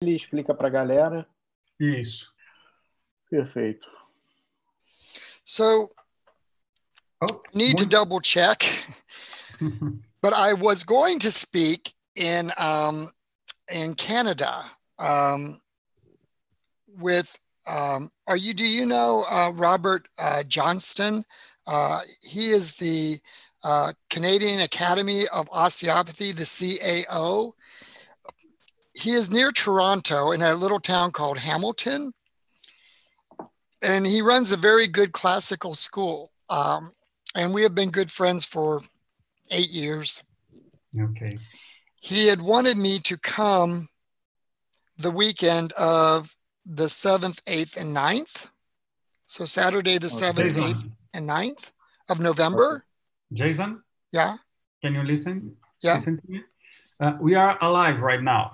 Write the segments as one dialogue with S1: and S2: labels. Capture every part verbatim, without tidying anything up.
S1: ele explica para a galera.
S2: Isso.
S1: Perfeito.
S3: So,
S2: Oh,
S3: need to
S2: muito...
S3: double check, but I was going to speak in um, in Canada um, with. Um, are you? Do you know uh, Robert uh, Johnston? Uh, he is the uh, Canadian Academy of Osteopathy, the C A O. He is near Toronto in a little town called Hamilton, and he runs a very good classical school. Um, and we have been good friends for eight years.
S2: Okay.
S3: He had wanted me to come the weekend of the seventh, eighth, and ninth. So Saturday, the seventh,
S2: Jason.
S3: eighth, and ninth of November.
S2: Jason?
S3: Yeah.
S2: Can you listen?
S3: Yeah.
S2: Listen to me? Uh, we are alive right now.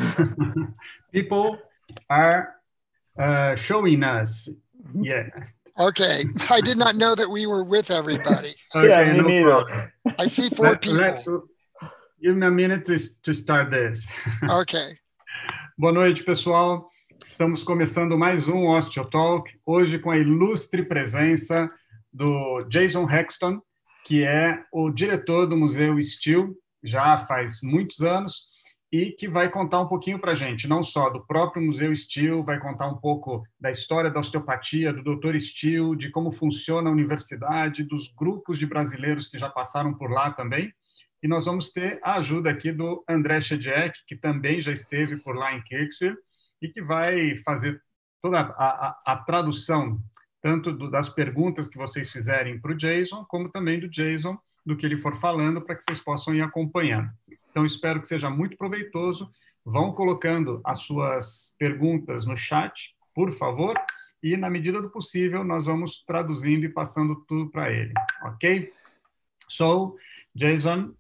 S2: People are uh, showing us. Yeah.
S3: Okay. I did not know that we were with everybody.
S2: Okay,
S1: Yeah, me
S2: no
S1: neither.
S2: problem.
S3: I see four
S2: Let-
S3: people.
S2: let- give me a minute to, to start this.
S3: Okay.
S2: Boa noite, pessoal. Estamos começando mais um Osteotalk, hoje com a ilustre presença do Jason Hexton, que é o diretor do Museu Steel, já faz muitos anos, e que vai contar um pouquinho para a gente, não só do próprio Museu Steel, vai contar um pouco da história da osteopatia, do doutor Steel, de como funciona a universidade, dos grupos de brasileiros que já passaram por lá também. E nós vamos ter a ajuda aqui do André Shediek, que também já esteve por lá em Kirksville, e que vai fazer toda a, a, a tradução, tanto do, das perguntas que vocês fizerem para o Jason, como também do Jason, do que ele for falando, para que vocês possam ir acompanhando. Então, espero que seja muito proveitoso. Vão colocando as suas perguntas no chat, por favor, e, na medida do possível, nós vamos traduzindo e passando tudo para ele, ok? So, Jason,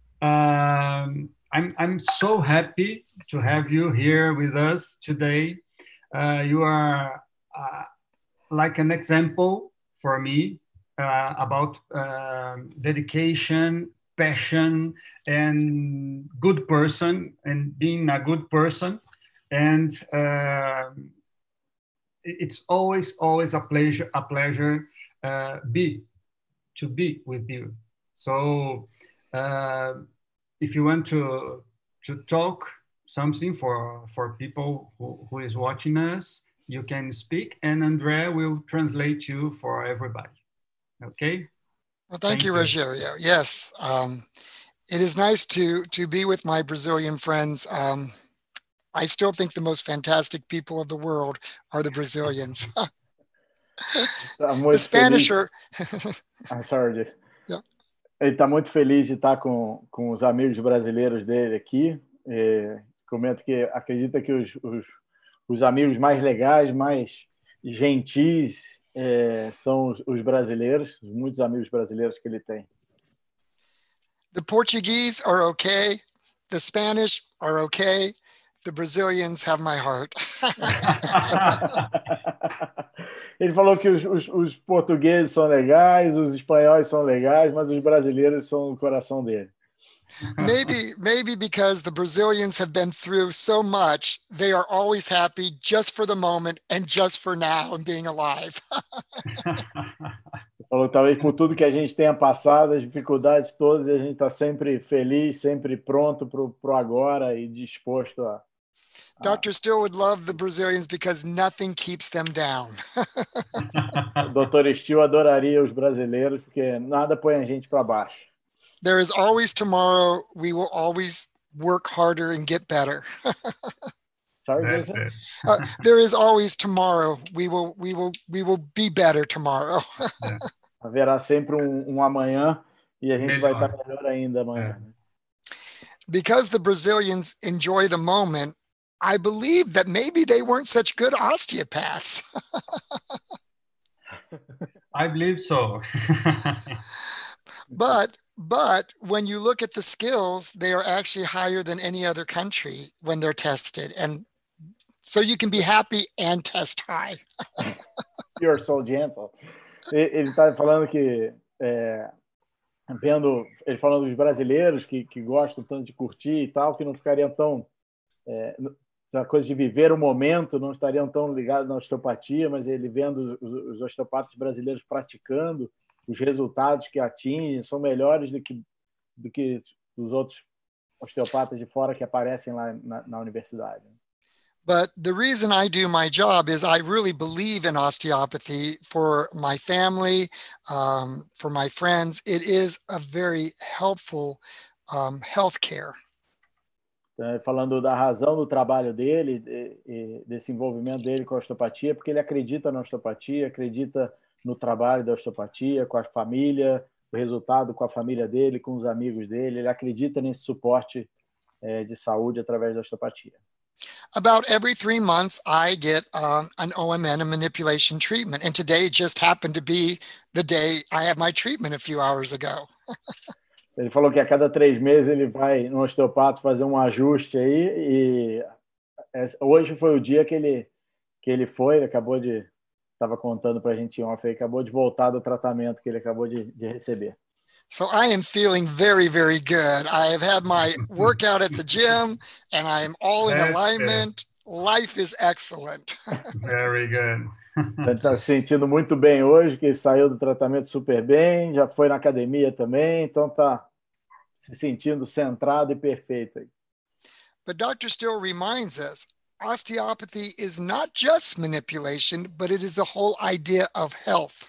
S2: um, I'm, I'm so happy to have you here with us today. Uh, you are uh, like an example for me uh, about uh, dedication, passion, and good person, and being a good person. And uh, it's always, always a pleasure, a pleasure uh, be to be with you. So. Uh, if you want to to talk something for for people who, who is watching us, you can speak, and Andrea will translate you for everybody. Okay.
S3: Well, thank, thank you, you, Rogério. Yes, um, it is nice to to be with my Brazilian friends. Um, I still think the most fantastic people of the world are the Brazilians. The Spanish are.
S1: I'm sorry.
S3: Yeah.
S1: Ele está muito feliz de estar com, com os amigos brasileiros dele aqui. É, comenta que acredita que os, os, os amigos mais legais, mais gentis, é, são os, os brasileiros, muitos amigos brasileiros que ele tem.
S3: The Portuguese are okay. The Spanish are okay. The Brazilians have my heart.
S1: Ele falou que os, os, os portugueses são legais, os espanhóis são legais, mas os brasileiros são o coração dele.
S3: Maybe, maybe because the Brazilians have been through so much, they are always happy just for the moment and just for now and being alive.
S1: Ele falou talvez por tudo que a gente tenha passado, as dificuldades todas, a gente está sempre feliz, sempre pronto para o agora e disposto a
S3: Doctor Still would love the Brazilians because nothing keeps them down.
S1: O doutor Still adoraria os brasileiros porque nada põe a gente para baixo.
S3: There is always tomorrow. We will always work harder and get better.
S1: Sorry, Jason?
S3: uh, there is always tomorrow. We will, we will, we will be better tomorrow.
S1: Haverá sempre um, um amanhã e a gente melhor. vai estar melhor ainda amanhã.
S3: Because the Brazilians enjoy the moment, I believe that maybe they weren't such good osteopaths.
S2: I believe so.
S3: but but when you look at the skills, they are actually higher than any other country when they're tested. And so you can be happy and test high.
S1: You're so gentle. Ele está falando que, é, vendo, ele falando dos brasileiros que, que gostam tanto de curtir e tal, que não ficariam tão... É, essa coisa de viver o momento, não estariam tão ligados na osteopatia, mas ele vendo os, os osteopatas brasileiros praticando, os resultados que atingem são melhores do que, do que os outros osteopatas de fora que aparecem lá na, na universidade.
S3: But the reason I do my job is I really believe in osteopathy for my family, um, for my friends. It is a very helpful um, healthcare.
S1: Então, falando da razão do trabalho dele, de, de, desse envolvimento dele com a osteopatia, porque ele acredita na osteopatia, acredita no trabalho da osteopatia, com a família, o resultado com a família dele, com os amigos dele. Ele acredita nesse suporte é, de saúde através da osteopatia.
S3: About every three months, I get um, an O M N, a manipulation treatment. And today just happened to be the day I had my treatment a few hours ago.
S1: Ele falou que a cada três meses ele vai no osteopata fazer um ajuste aí e hoje foi o dia que ele, que ele foi, ele acabou de, estava contando para a gente ontem, ele acabou de voltar do tratamento que ele acabou de, de receber.
S3: So I am feeling very, very good. I have had my workout at the gym and I am all in alignment. Life is excellent.
S2: Very good.
S1: Ele está se sentindo muito bem hoje, que saiu do tratamento super bem, já foi na academia também, então está se sentindo centrado e perfeito aí.
S3: But Doctor Still reminds us, osteopathy is not just manipulation, but it is the whole idea of health.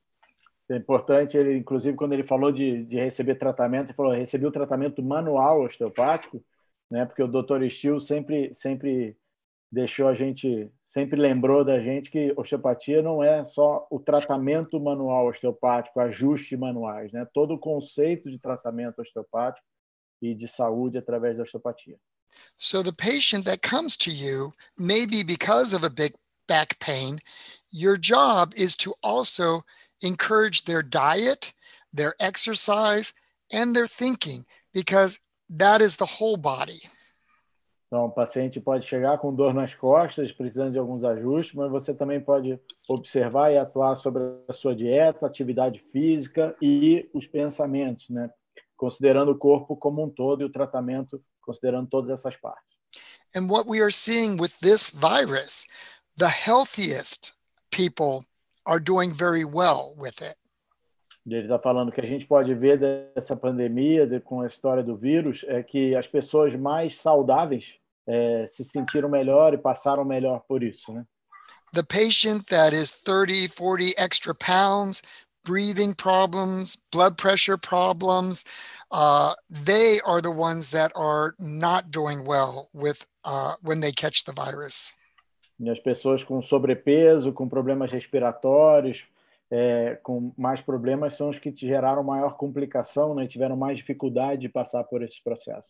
S1: É importante, ele, inclusive, quando ele falou de, de receber tratamento, ele falou, recebi o tratamento manual osteopático, né? Porque o doutor Still sempre, sempre deixou a gente, sempre lembrou da gente que osteopatia não é só o tratamento manual osteopático, ajustes manuais, né? Todo o conceito de tratamento osteopático e de saúde através da osteopatia.
S3: So the patient that comes to you, maybe because of a big back pain, your job is to also encourage their diet, their exercise, and their thinking, because that is the whole body.
S1: Então, o paciente pode chegar com dor nas costas, precisando de alguns ajustes, mas você também pode observar e atuar sobre a sua dieta, atividade física e os pensamentos, né? Considerando o corpo como um todo e o tratamento considerando todas essas partes.
S3: And what we are seeing with this virus, the healthiest people are doing very well with it.
S1: Ele está falando que a gente pode ver dessa pandemia, de, com a história do vírus, é que as pessoas mais saudáveis é, se sentiram melhor e passaram melhor por isso, né?
S3: The patient that is thirty, forty extra pounds, breathing problems, blood pressure problems, uh, they are the ones that are not doing well with uh, when they catch the virus.
S1: E as pessoas com sobrepeso, com problemas respiratórios, é, com mais problemas, são os que geraram maior complicação, né, e tiveram mais dificuldade de passar por esses processos.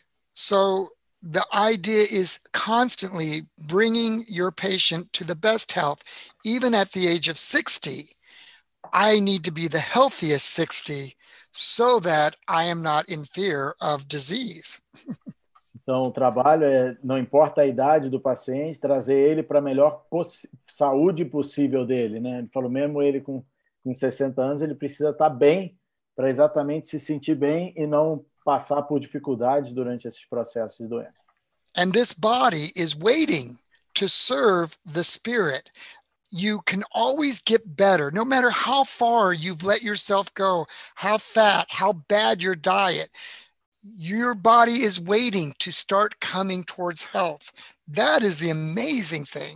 S3: So the idea is constantly bringing your patient to the best health. Even at the age of sixty, I need to be the healthiest sixty so that I am not in fear of disease.
S1: Então, o trabalho é, não importa a idade do paciente, trazer ele para a melhor poss- saúde possível dele, né? Ele falou, mesmo ele com, com sessenta anos, ele precisa estar bem para exatamente se sentir bem e não passar por dificuldades durante esses processos de doença.
S3: And this body is waiting to serve the spirit. You can always get better, no matter how far you've let yourself go, how fat, how bad your diet. Your body is waiting to start coming towards health. That is the amazing thing.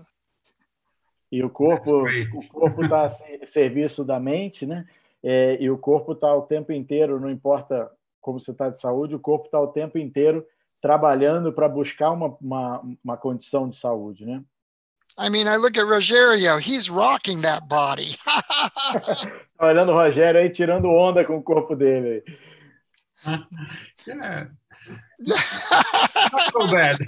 S1: E o corpo o corpo está a serviço da mente, né? É, e o corpo está o tempo inteiro, não importa como você está de saúde, o corpo está o tempo inteiro trabalhando para buscar uma, uma, uma condição de saúde, né?
S3: I mean, I look at Rogério, he's rocking that body.
S1: Olhando o Rogério aí, tirando onda com o corpo dele.
S2: Yeah. Not so bad.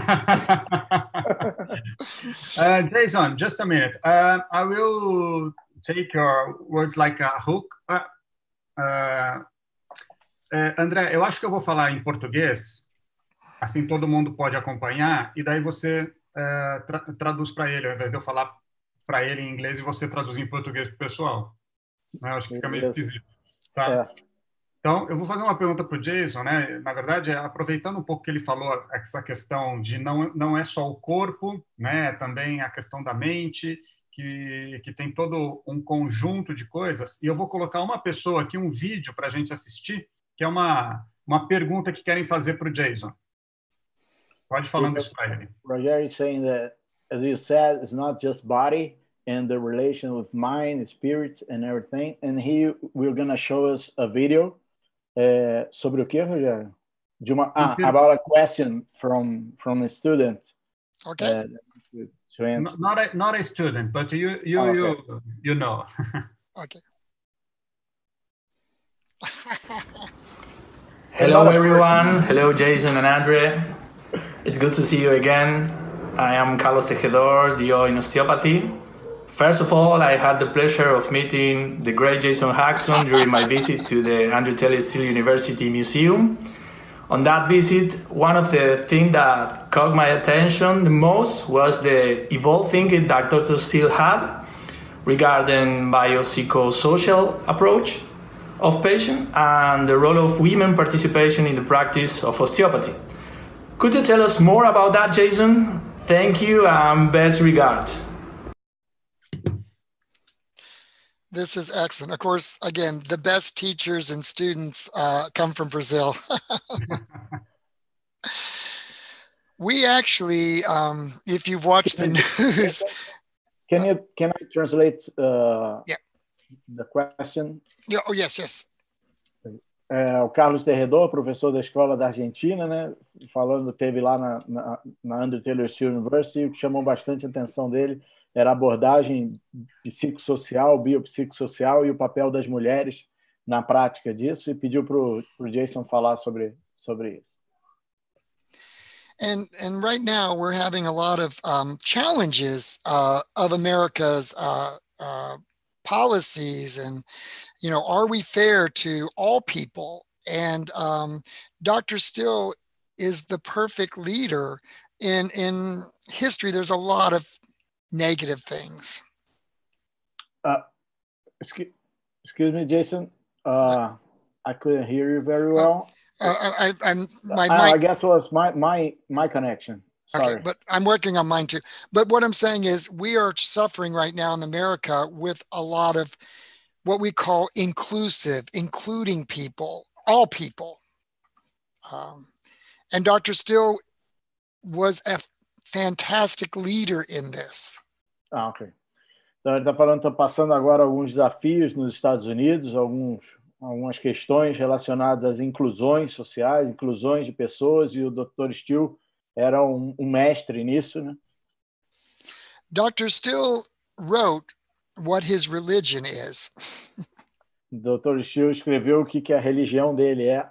S2: uh, Jason, just a minute. Uh, I will take your words like a hook. Uh, uh, uh, André, eu acho que eu vou falar em português, assim todo mundo pode acompanhar, e daí você uh, tra traduz para ele, ao invés de eu falar para ele em inglês e você traduzir em português para o pessoal. Eu acho que fica meio esquisito. Tá?
S1: É.
S2: Então, eu vou fazer uma pergunta para o Jason, né? Na verdade, aproveitando um pouco que ele falou essa questão de não, não é só o corpo, né? Também a questão da mente, que, que tem todo um conjunto de coisas. E eu vou colocar uma pessoa aqui, um vídeo para a gente assistir, que é uma, uma pergunta que querem fazer para o Jason. Pode falando isso para ele.
S1: Roger is saying that, as you said, it's not just body and the relation with mind, spirit, and everything. And he, we're going to show us a video uh, sobre o que, Rogério? De uma, ah, about a question from from a student.
S3: Okay.
S1: Uh, to answer.
S2: Not a, not a student, but you you oh, okay. you you know.
S3: Okay.
S4: Hello everyone. Hello Jason and Andre. It's good to see you again. I am Carlos Tejedor, D O in osteopathy. First of all, I had the pleasure of meeting the great Jason Haxton during my visit to the Andrew Taylor Still University Museum. On that visit, one of the things that caught my attention the most was the evolved thinking that Doctor Still had regarding biopsychosocial approach of patient and the role of women participation in the practice of osteopathy. Could you tell us more about that, Jason? Thank you and best regards.
S3: This is excellent. Of course, again, the best teachers and students uh, come from Brazil. We actually, um, if you've watched the news.
S1: Can you can I translate uh,
S3: yeah.
S1: the question?
S3: Yeah, oh, yes, yes.
S1: É, o Carlos Tejedor, professor da escola da Argentina, né? Falando, teve lá na, na, na Andrew Taylor Still University, o que chamou bastante a atenção dele era a abordagem psicossocial, biopsicossocial e o papel das mulheres na prática disso, e pediu para o Jason falar sobre, sobre isso.
S3: And and right now we're having a lot of um, challenges uh, of America's uh, uh, policies, and you know, are we fair to all people? And um, Doctor Still is the perfect leader. In in history, there's a lot of negative things.
S1: Uh, excuse, excuse me, Jason. Uh, I couldn't hear you very well.
S3: Uh, I, I'm my,
S1: uh,
S3: my
S1: I guess it was my my my connection. Sorry.
S3: Okay, but I'm working on mine too. But what I'm saying is, we are suffering right now in America with a lot of what we call inclusive, including people, all people. Um, and Doctor Still was a fantastic leader in this.
S1: Ah, ok. Então ele está falando, está passando agora alguns desafios nos Estados Unidos, alguns, algumas questões relacionadas às inclusões sociais, inclusões de pessoas, e o doutor Still era um, um mestre nisso, né?
S3: Doctor Still wrote what his religion is.
S1: O doutor Still escreveu o que, que a religião dele é.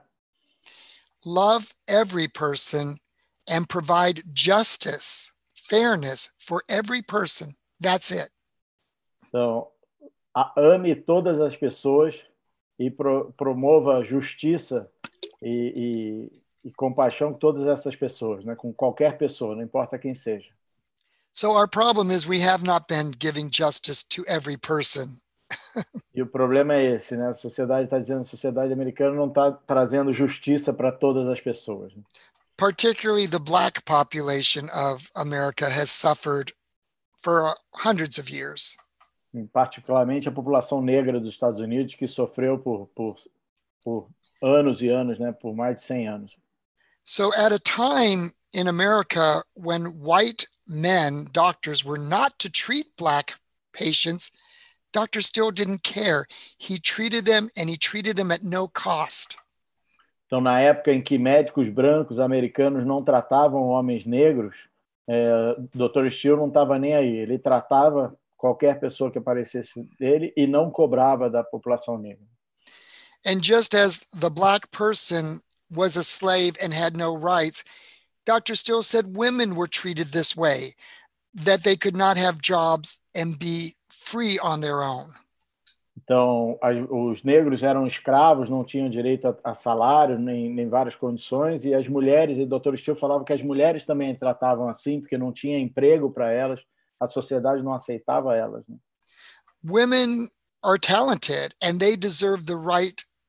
S3: Love every person and provide justice, fairness for every person. That's it.
S1: Então, a, ame todas as pessoas e pro, promova justiça e, e, e compaixão com todas essas pessoas, né? Com qualquer pessoa, não importa quem seja.
S3: So our problem is we have not been giving justice to every person.
S1: E o problema é esse, né? A sociedade está dizendo, a sociedade americana não está trazendo justiça para todas as pessoas. Né?
S3: Particularly the black population of America has suffered for hundreds of years.
S1: Particularmente a população negra dos Estados Unidos, que sofreu por, por, por anos e anos, né? Por mais de cem anos.
S3: So at a time in America when white men, doctors, were not to treat black patients, Doctor Still didn't care. He treated them, and he treated them at no cost.
S1: Então, na época em que médicos brancos americanos não tratavam homens negros, é, doutor Still não estava nem aí. Ele tratava qualquer pessoa que aparecesse dele e não cobrava da população negra.
S3: And just as the black person was a slave and had no rights, Doctor Still said women were treated this way, that they could not have jobs and be free on their own.
S1: Então, as, os negros eram escravos, não tinham direito a, a salário, nem, nem várias condições, e as mulheres, e o doutor Still falava que as mulheres também tratavam assim, porque não tinha emprego para elas, a sociedade não aceitava elas. Né?
S3: Women are talented, and they deserve the right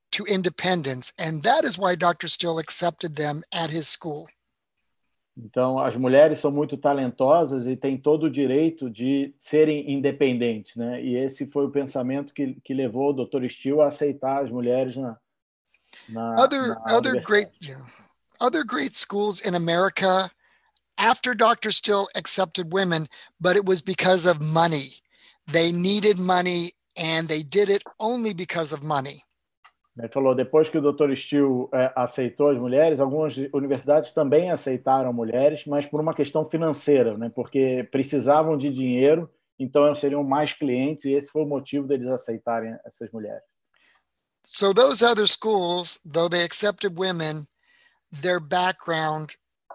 S3: to independence, and that is why Doctor Still accepted them at his school.
S1: Então, as mulheres são muito talentosas e têm todo o direito de serem independentes, né? E esse foi o pensamento que, que levou o doutor Still a aceitar as mulheres na, na,
S3: Other,
S1: na
S3: other great, yeah, other great schools in America after Doctor Still accepted women, but it was because of money. They needed money and they did it only because of money.
S1: Ele falou, depois que o doutor Still é, aceitou as mulheres, algumas universidades também aceitaram mulheres, mas por uma questão financeira, né? Porque precisavam de dinheiro, então seriam mais clientes, e esse foi o motivo deles aceitarem essas mulheres.
S3: So those other schools, though they accepted women, their background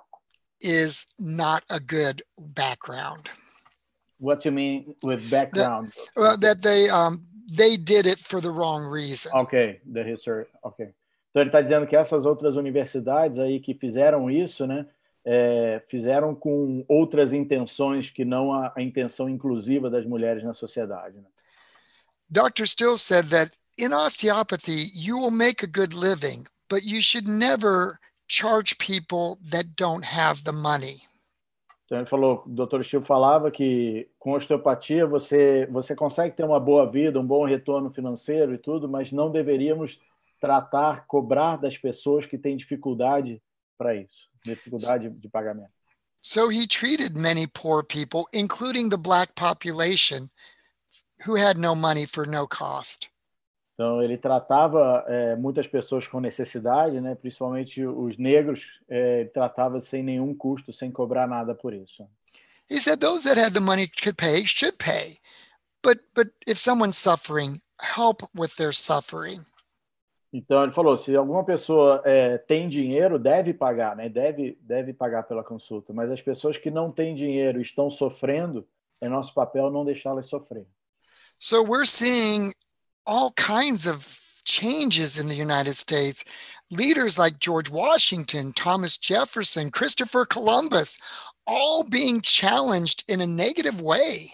S3: is not a good background.
S1: What do you mean with background?
S3: That, uh, that they... Um, They did it for the wrong reason.
S1: Ok, the history, ok. Então ele está dizendo que essas outras universidades aí que fizeram isso, né, é, fizeram com outras intenções que não a, a intenção inclusiva das mulheres na sociedade. Né?
S3: Doctor Still said that in osteopathy you will make a good living, but you should never charge people that don't have the money.
S1: Então ele falou, o doutor Still falava que com osteopatia você, você consegue ter uma boa vida, um bom retorno financeiro e tudo, mas não deveríamos tratar, cobrar das pessoas que têm dificuldade para isso, dificuldade de pagamento.
S3: So he treated many poor people, including the black population, who had no money for no cost.
S1: Então ele tratava é, muitas pessoas com necessidade, né, principalmente os negros, é, tratava sem nenhum custo, sem cobrar nada por isso.
S3: He said those that had the money could pay should pay, but but if someone's suffering, help with their suffering.
S1: Então ele falou, se alguma pessoa é, tem dinheiro, deve pagar, né, deve deve pagar pela consulta, mas as pessoas que não têm dinheiro e estão sofrendo, é nosso papel não deixá-las sofrer.
S3: So we're seeing all kinds of changes in the United States. Leaders like George Washington, Thomas Jefferson, Christopher Columbus, all being challenged in a negative way.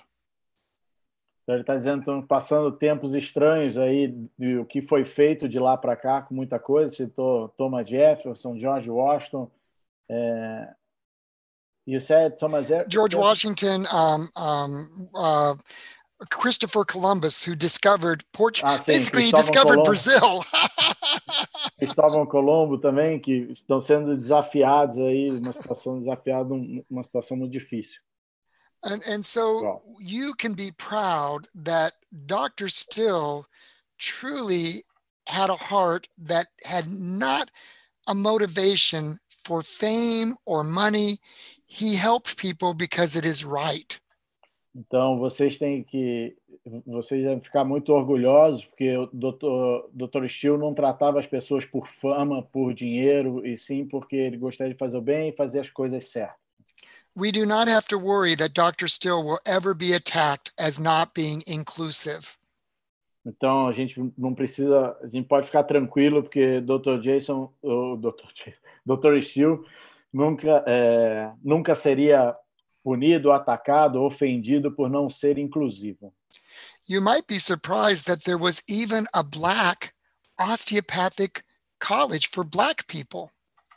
S1: Então ele está dizendo que estão passando tempos estranhos aí do que foi feito de lá para cá, com muita coisa. Citou Thomas Jefferson, George Washington. É... You said Thomas Jefferson?
S3: George Washington, um, um, uh, Christopher Columbus, who discovered Portugal,
S1: ah, sim,
S3: basically he
S1: Cristóvão
S3: discovered
S1: Colombo.
S3: Brazil.
S1: Cristóvão Colombo também, que estão sendo desafiados aí, uma situação desafiada, uma situação muito difícil.
S3: And, and so
S1: Wow.
S3: you can be proud that Doctor Still truly had a heart that had not a motivation for fame or money. He helped people because it is right.
S1: Então, vocês têm que vocês devem ficar muito orgulhosos, porque o doutor doutor Still não tratava as pessoas por fama, por dinheiro, e sim porque ele gostaria de fazer o bem e fazer as coisas certas.
S3: We do not have to worry that Doctor Still will ever be attacked as not being inclusive.
S1: Então, a gente não precisa, a gente pode ficar tranquilo, porque doutor Jason, o doutor doutor Still nunca é, nunca seria punido, atacado, ofendido por não ser inclusivo.
S3: You might be surprised that there was even a black osteopathic college for black people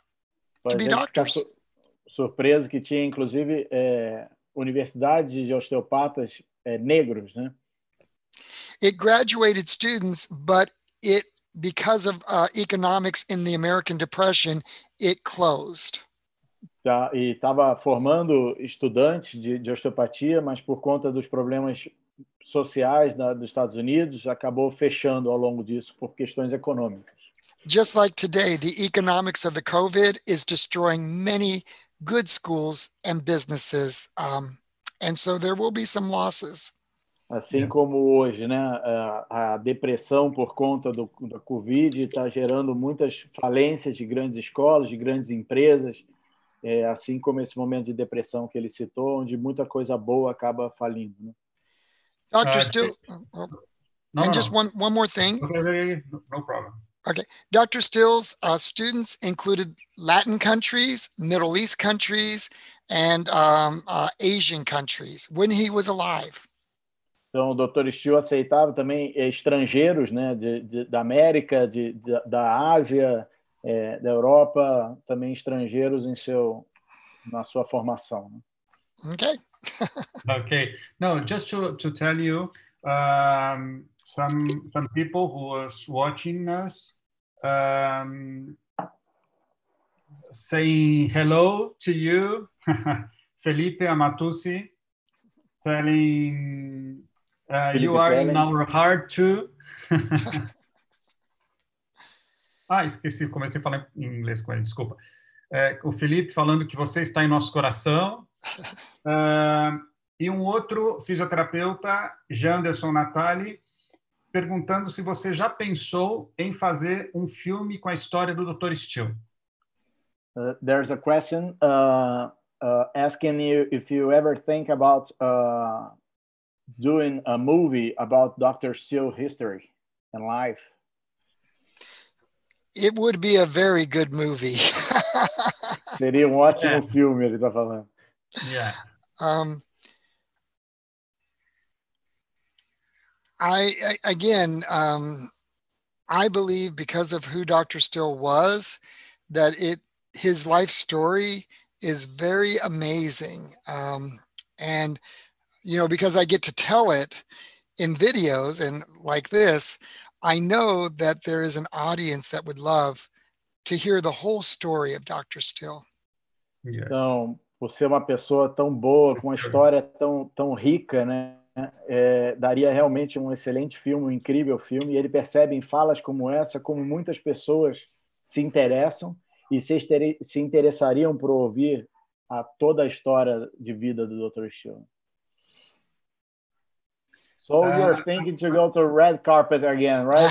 S3: to be doctors.
S1: Su surpreso que tinha, inclusive, é, universidades de osteopatas é, negros, né?
S3: It graduated students, but it, because of uh, economics in the American Depression, it closed.
S1: Tá, e estava formando estudantes de, de osteopatia, mas por conta dos problemas sociais da, dos Estados Unidos, acabou fechando ao longo disso por questões econômicas.
S3: Just like today, the economics of the COVID is destroying many good schools and businesses, um, and so there will be some losses.
S1: Assim
S2: Yeah.
S1: como hoje, né, a, a depressão por conta do, da Covid está gerando muitas falências de grandes escolas, de grandes empresas, é, assim como esse momento de depressão que ele citou, onde muita coisa boa acaba falindo. Né?
S3: Doctor
S2: Uh,
S3: Still, oh,
S2: No,
S3: and
S2: no,
S3: just
S2: no.
S3: one one more thing.
S2: Okay, okay, okay. No, no problem.
S3: Okay, Doctor Still's uh, students included Latin countries, Middle East countries, and um, uh, Asian countries when he was alive.
S1: Então, o doutor Steele aceitava também estrangeiros, né, de, de, da América, de, de, da Ásia, é, da Europa, também estrangeiros em seu, na sua formação. Né?
S3: Okay.
S2: Okay. No, just to, to tell you, um, some, some people who was watching us um, saying hello to you, Felipe Amatusi, telling uh, you are in our heart too. Ah, esqueci, comecei a falar em inglês com ele, desculpa. É, o Felipe falando que você está em nosso coração. Uh, e um outro fisioterapeuta, Janderson Natali, perguntando se você já pensou em fazer um filme com a história do doutor Steele.
S1: Uh, there's a question uh, uh, asking you if you ever think about uh, doing a movie about doctor Steele history and life.
S3: It would be a very good movie.
S1: Seria um ótimo yeah. filme, ele está falando.
S2: Yeah.
S3: Um, I, I again, um, I believe because of who doctor Steele was, that it his life story is very amazing. Um, and, you know, because I get to tell it in videos and like this, I know that there is an audience that would love to hear the whole story of doctor Steele.
S2: Yes.
S1: Então, por ser uma pessoa tão boa, com uma história tão, tão rica, né? É, daria realmente um excelente filme, um incrível filme. E ele percebe em falas como essa, como muitas pessoas se interessam e se, se interessariam por ouvir a, toda a história de vida do doutor Steele. So uh, you're thinking to go to red carpet again, right?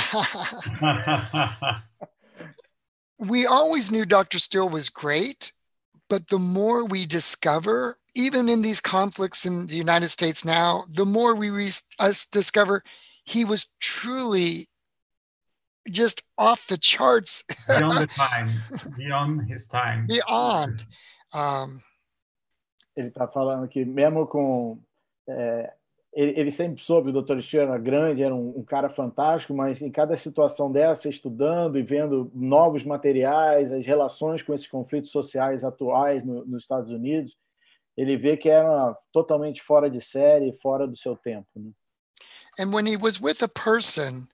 S3: We always knew doctor Steele was great, but the more we discover, even in these conflicts in the United States now, the more we re- us discover he was truly just off the charts.
S2: Beyond the time, beyond his time.
S3: Beyond. Um,
S1: Ele está falando que mesmo com... É, ele, ele sempre soube, o doutor Steele era grande, era um, um cara fantástico, mas em cada situação dessa, estudando e vendo novos materiais, as relações com esses conflitos sociais atuais no, nos Estados Unidos, ele vê que era totalmente fora de série, fora do seu tempo. Né?
S3: And when he was with a person,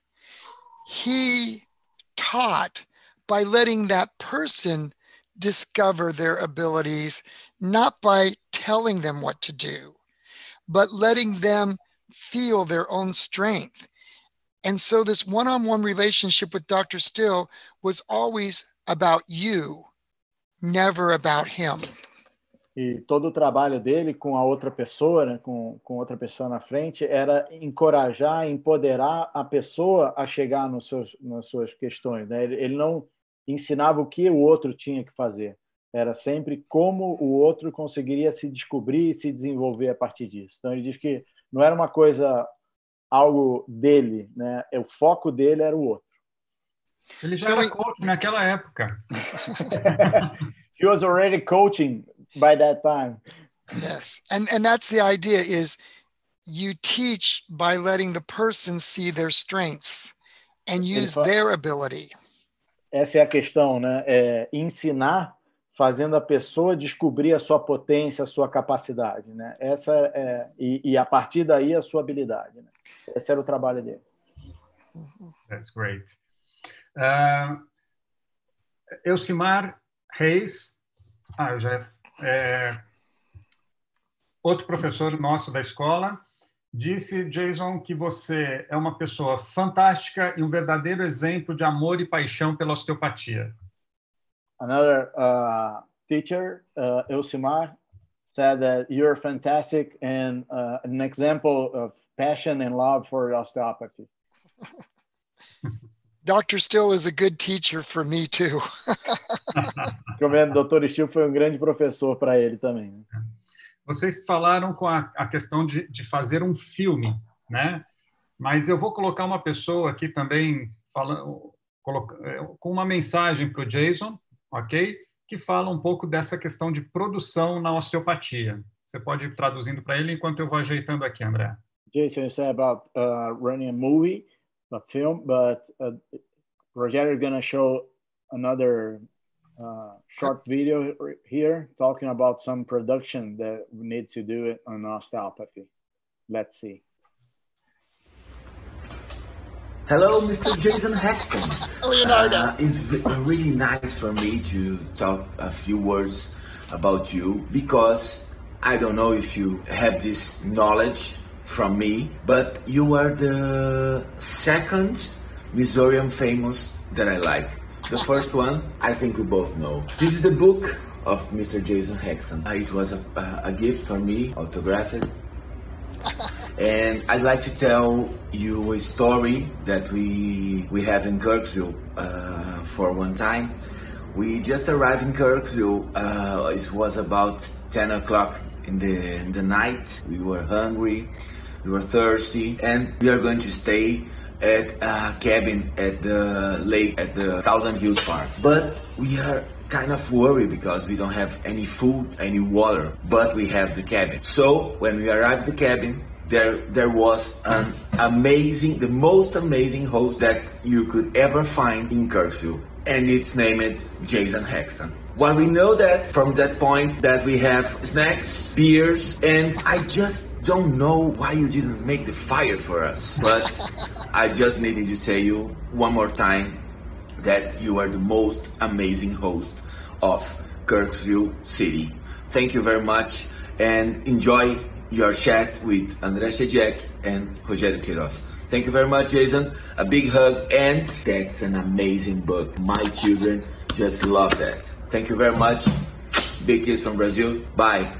S3: he taught by letting that person discover their abilities, not by telling them what to do, but letting them feel their own strength. And so this one-on-one relationship with doctor Steele was always about you, never about him.
S1: E todo o trabalho dele com a outra pessoa, né, com, com outra pessoa na frente, era encorajar, empoderar a pessoa a chegar nos seus, nas suas questões. Né? Ele, ele não ensinava o que o outro tinha que fazer. Era sempre como o outro conseguiria se descobrir e se desenvolver a partir disso. Então, ele diz que não era uma coisa, algo dele, né? O foco dele era o outro.
S2: Ele já era coach naquela época.
S1: He was already coaching by that time.
S3: Yes, and and that's the idea, is you teach by letting the person see their strengths and use fala, their ability.
S1: Essa é a questão, né? É ensinar fazendo a pessoa descobrir a sua potência, a sua capacidade, né? Essa é e, e a partir daí a sua habilidade, né? Esse era o trabalho dele.
S2: That's great. Uh, Elcimar Reis, ah, eu já é, outro professor nosso da escola, disse, Jason, que você é uma pessoa fantástica e um verdadeiro exemplo de amor e paixão pela osteopatia.
S1: Another uh, teacher, uh, Elcimar, said that you're fantastic and uh, an example of passion and love for osteopathy.
S3: doctor Steele is a good teacher for me too.
S1: O doutor Steele foi um grande professor para ele também.
S2: Vocês falaram com a, a questão de, de fazer um filme, né? Mas eu vou colocar uma pessoa aqui também falando, coloca, com uma mensagem para o Jason, ok? Que fala um pouco dessa questão de produção na osteopatia. Você pode ir traduzindo para ele enquanto eu vou ajeitando aqui, André.
S1: Jason, you said about uh, running a movie, a film, but uh, Rogerio is going to show another uh, short video here talking about some production that we need to do it on osteopathy. Let's see.
S5: Hello, Mister Jason Hexton.
S3: Leonardo.
S5: Uh, it's really nice for me to talk a few words about you because I don't know if you have this knowledge from me, but you are the second Missourian famous that I like. The first one, I think we both know. This is the book of Mister Jason Hexton. Uh, it was a, a gift for me, autographed. And I'd like to tell you a story that we we have in Kirksville uh, for one time. We just arrived in Kirksville. Uh, it was about ten o'clock in the in the night. We were hungry, we were thirsty, and we are going to stay at a cabin at the lake at the Thousand Hills Park. But we are kind of worried because we don't have any food, any water, but we have the cabin. So when we arrived at the cabin, there there was an amazing, the most amazing host that you could ever find in Kirksville, and it's named Jason Hexton. Well, we know that from that point that we have snacks, beers, and I just don't know why you didn't make the fire for us. But I just needed to tell you one more time that you are the most amazing host of Kirksville City. Thank you very much and enjoy your chat with André Shejek and Rogerio Queiroz. Thank you very much, Jason. A big hug, and that's an amazing book. My children just love that. Thank you very much. Big kiss from Brazil. Bye.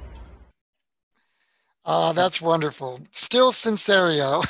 S3: Oh, that's wonderful. Still Sincerio.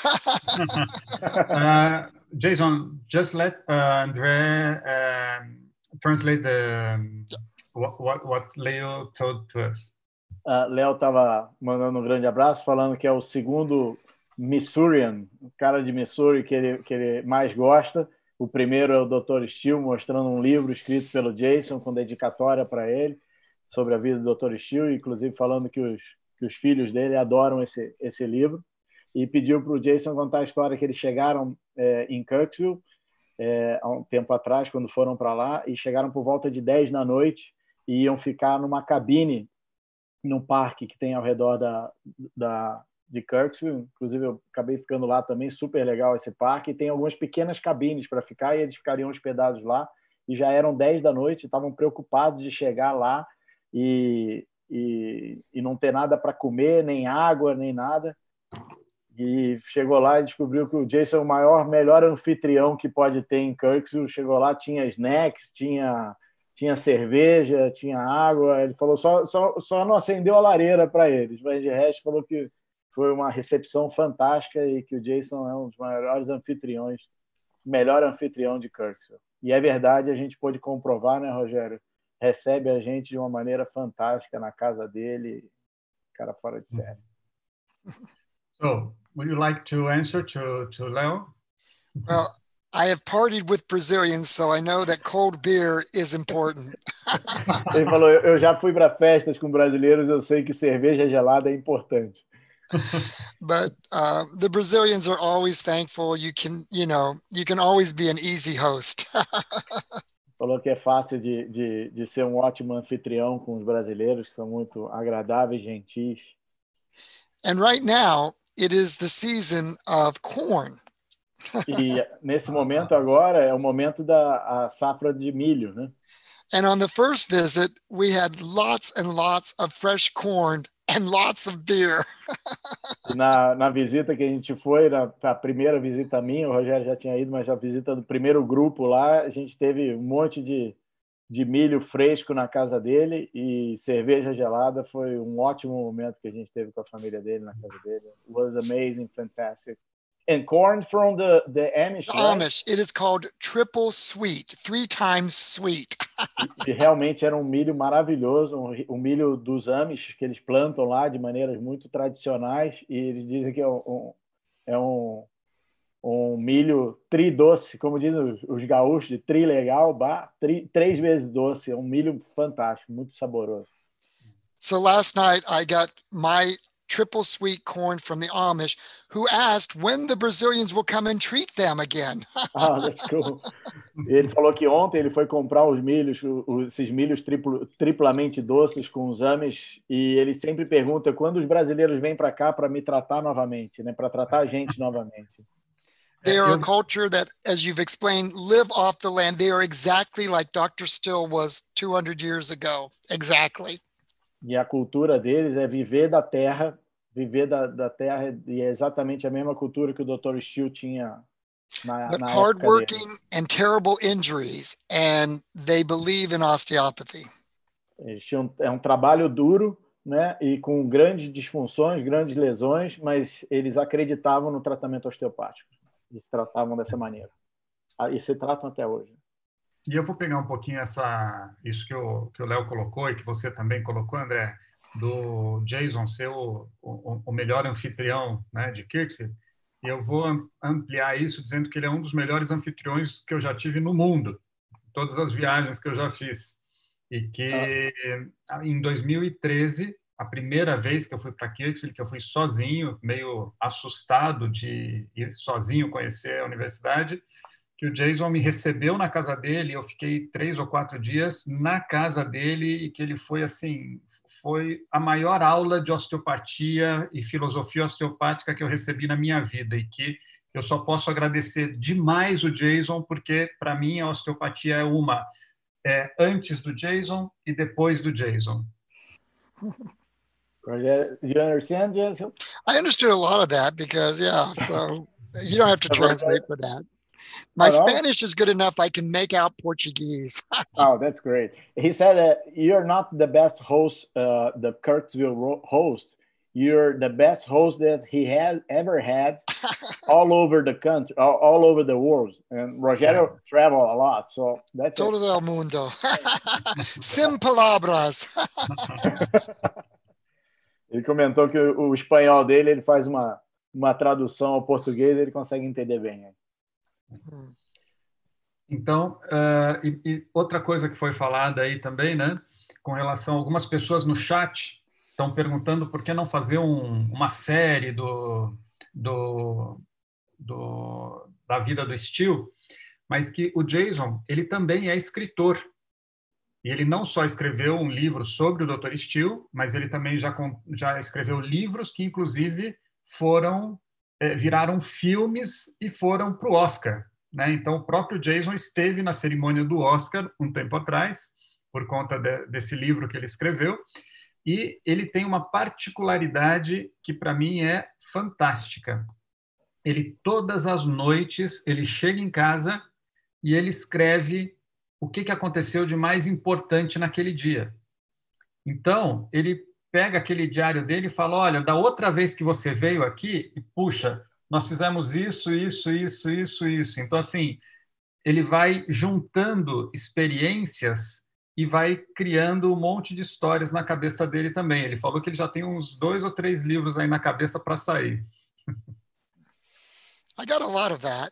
S2: uh, Jason, just let uh, André um, translate the um, what, what what Leo told to us.
S1: Uh, Léo estava mandando um grande abraço, falando que é o segundo Missourian, o cara de Missouri que ele, que ele mais gosta. O primeiro é o doutor Steele, mostrando um livro escrito pelo Jason, com dedicatória para ele, sobre a vida do doutor Steele, inclusive falando que os, que os filhos dele adoram esse, esse livro. E pediu para o Jason contar a história que eles chegaram é, em Kirksville, é, há um tempo atrás, quando foram para lá, e chegaram por volta de dez da noite e iam ficar numa cabine num parque que tem ao redor da, da, de Kirksville. Inclusive, eu acabei ficando lá também, super legal esse parque. E tem algumas pequenas cabines para ficar e eles ficariam hospedados lá. E já eram dez da noite, estavam preocupados de chegar lá e, e, e não ter nada para comer, nem água, nem nada. E chegou lá e descobriu que o Jason é o maior, melhor anfitrião que pode ter em Kirksville. Chegou lá, tinha snacks, tinha... tinha cerveja, tinha água. Ele falou só, só, só não acendeu a lareira para eles, mas de resto falou que foi uma recepção fantástica e que o Jason é um dos maiores anfitriões, melhor anfitrião de Kirksville. E é verdade, a gente pôde comprovar, né, Rogério? Recebe a gente de uma maneira fantástica na casa dele, cara fora de série.
S2: So, would you like to answer to, to Leo?
S3: Well, I have partied with Brazilians, so I know that cold beer is important.
S1: Ele falou, eu já fui para festas com brasileiros, eu sei que cerveja gelada é importante.
S3: But uh, the Brazilians are always thankful. You can, you know, you can always be an easy host.
S1: Falou que é fácil de, de, de ser um ótimo anfitrião com os brasileiros, que são muito agradáveis, gentis.
S3: And right now, it is the season of corn.
S1: E nesse momento agora é o momento da a safra de milho, né?
S3: And on the first visit, we had lots and lots of fresh corn and lots of beer.
S1: Na, na visita que a gente foi, na a primeira visita minha, o Rogério já tinha ido, mas a visita do primeiro grupo lá, a gente teve um monte de, de milho fresco na casa dele e cerveja gelada. Foi um ótimo momento que a gente teve com a família dele na casa dele. It was amazing, fantastic. And corn from the, the Amish,
S3: The
S1: right?
S3: Amish, it is called triple sweet, three times sweet.
S1: E realmente era um milho maravilhoso, um, um milho dos Amish, que eles plantam lá de maneiras muito tradicionais, e eles dizem que é um, é um, um milho tri-doce, como dizem os, os gaúchos, de tri-legal, bah, tri, três vezes doce. É um milho fantástico, muito saboroso.
S3: So last night I got my triple sweet corn from the Amish, who asked when the Brazilians will come and treat them again.
S1: Ah, that's cool. Ele falou que ontem ele foi comprar os milhos, os, esses milhos triplo, triplamente doces com os Amish, e ele sempre pergunta quando os brasileiros vêm para cá para me tratar novamente, né? Para tratar a gente novamente.
S3: They are a culture that, as you've explained, live off the land. They are exactly like Doctor Still was two hundred years ago. Exactly.
S1: E a cultura deles é viver da terra, viver da, da terra, e é exatamente a mesma cultura que o doutor Still tinha na,
S3: But
S1: na
S3: hardworking
S1: época dele.
S3: and terrible injuries, and they believe in osteopathy.
S1: Eles tinham, é um trabalho duro, né? E com grandes disfunções, grandes lesões, mas eles acreditavam no tratamento osteopático. Eles tratavam dessa maneira. E se tratam até hoje.
S2: E eu vou pegar um pouquinho essa, isso que o que o Léo colocou e que você também colocou, André, do Jason ser o, o, o melhor anfitrião, né, de Kirksville. E eu vou ampliar isso dizendo que ele é um dos melhores anfitriões que eu já tive no mundo, todas as viagens que eu já fiz. E que ah. em dois mil e treze, a primeira vez que eu fui para Kirksville, que eu fui sozinho, meio assustado de ir sozinho conhecer a universidade, que o Jason me recebeu na casa dele, eu fiquei três ou quatro dias na casa dele e que ele foi assim, foi a maior aula de osteopatia e filosofia osteopática que eu recebi na minha vida e que eu só posso agradecer demais o Jason, porque para mim a osteopatia é uma, é antes do Jason e depois do Jason.
S1: Rogério, do you understand, Jason?
S3: I understood a lot of that because, yeah, so you don't have to translate for that. My
S1: oh, no?
S3: Spanish is good enough. I can make out Portuguese.
S1: Oh, that's great. He said that you're not the best host, uh, the Kirksville host. You're the best host that he has ever had all over the country, all, all over the world. And Rogério yeah. travel a lot, so that's
S3: todo el mundo. Sin palabras.
S1: Ele comentou que o, o espanhol dele, ele faz uma, uma tradução ao português e ele consegue entender bem. Né?
S2: Então, uh, e, e outra coisa que foi falada aí também, né, com relação a algumas pessoas no chat estão perguntando por que não fazer um, uma série do, do, do, da vida do Still, mas que o Jason, ele também é escritor. E ele não só escreveu um livro sobre o doutor Still, mas ele também já, já escreveu livros que, inclusive, foram é, viraram filmes e foram para o Oscar. Né? Então, o próprio Jason esteve na cerimônia do Oscar um tempo atrás, por conta de, desse livro que ele escreveu, e ele tem uma particularidade que, para mim, é fantástica. Ele, todas as noites, ele chega em casa e ele escreve o que, que aconteceu de mais importante naquele dia. Então, ele pega aquele diário dele e fala, olha, da outra vez que você veio aqui, puxa, nós fizemos isso, isso, isso, isso, isso. Então, assim, ele vai juntando experiências e vai criando um monte de histórias na cabeça dele também. Ele falou que ele já tem uns dois ou três livros aí na cabeça para sair.
S3: I got a lot of that.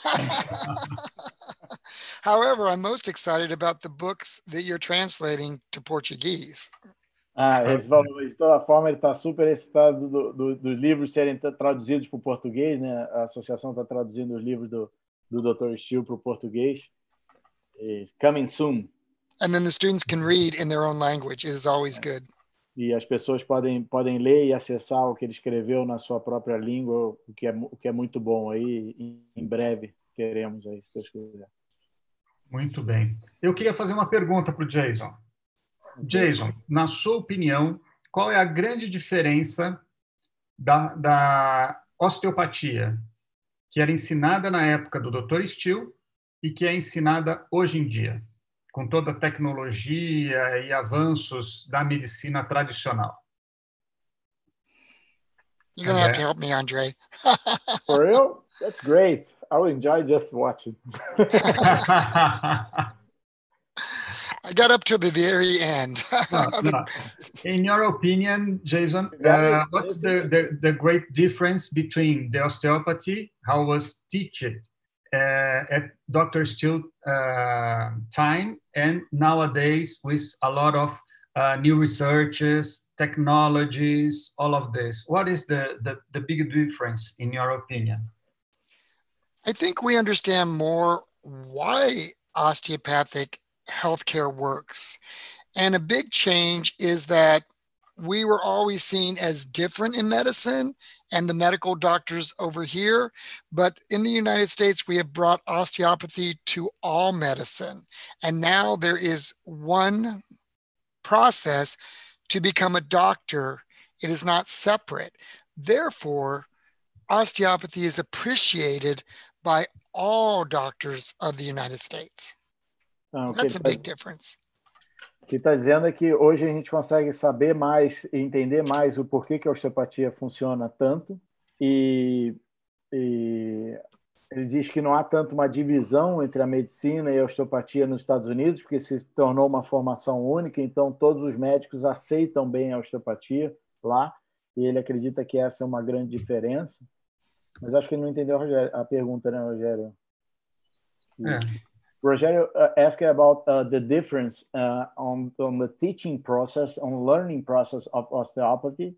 S3: However, I'm most excited about the books that you're translating to Portuguese.
S1: Ah, ele falou, de toda forma, ele está super excitado do, do, dos livros serem traduzidos para o português, né? A associação está traduzindo os livros do, do doutor Still para o português. E coming soon.
S3: And then the students can read in their own language. It is always good.
S1: E as pessoas podem, podem ler e acessar o que ele escreveu na sua própria língua, o que é, o que é muito bom aí. Em breve teremos aí, se Deus quiser.
S2: Muito bem. Eu queria fazer uma pergunta para o Jason. Jason, na sua opinião, qual é a grande diferença da, da osteopatia que era ensinada na época do doutor Still e que é ensinada hoje em dia, com toda a tecnologia e avanços da medicina tradicional?
S3: You're going to have to help me, Andre.
S1: For real? That's great. I will enjoy just watching.
S3: I got up to the very end.
S2: no, no. In your opinion, Jason, uh, what's the, the, the great difference between the osteopathy, how was taught uh, at Doctor Still uh, time, and nowadays with a lot of uh, new researches, technologies, all of this. What is the, the, the big difference in your opinion?
S3: I think we understand more why osteopathic healthcare works. And a big change is that we were always seen as different in medicine and the medical doctors over here. But in the United States, we have brought osteopathy to all medicine. And now there is one process to become a doctor. It is not separate. Therefore, osteopathy is appreciated by all doctors of the United States.
S1: Ah,
S3: That's a
S1: tá,
S3: big difference.
S1: O que está dizendo é que hoje a gente consegue saber mais e entender mais o porquê que a osteopatia funciona tanto, e, e ele diz que não há tanto uma divisão entre a medicina e a osteopatia nos Estados Unidos, porque se tornou uma formação única, então todos os médicos aceitam bem a osteopatia lá, e ele acredita que essa é uma grande diferença. Mas acho que ele não entendeu a pergunta, né, Rogério?
S2: É.
S1: Rogério uh, asked about uh, the difference uh, on, on the teaching process, on learning process of osteopathy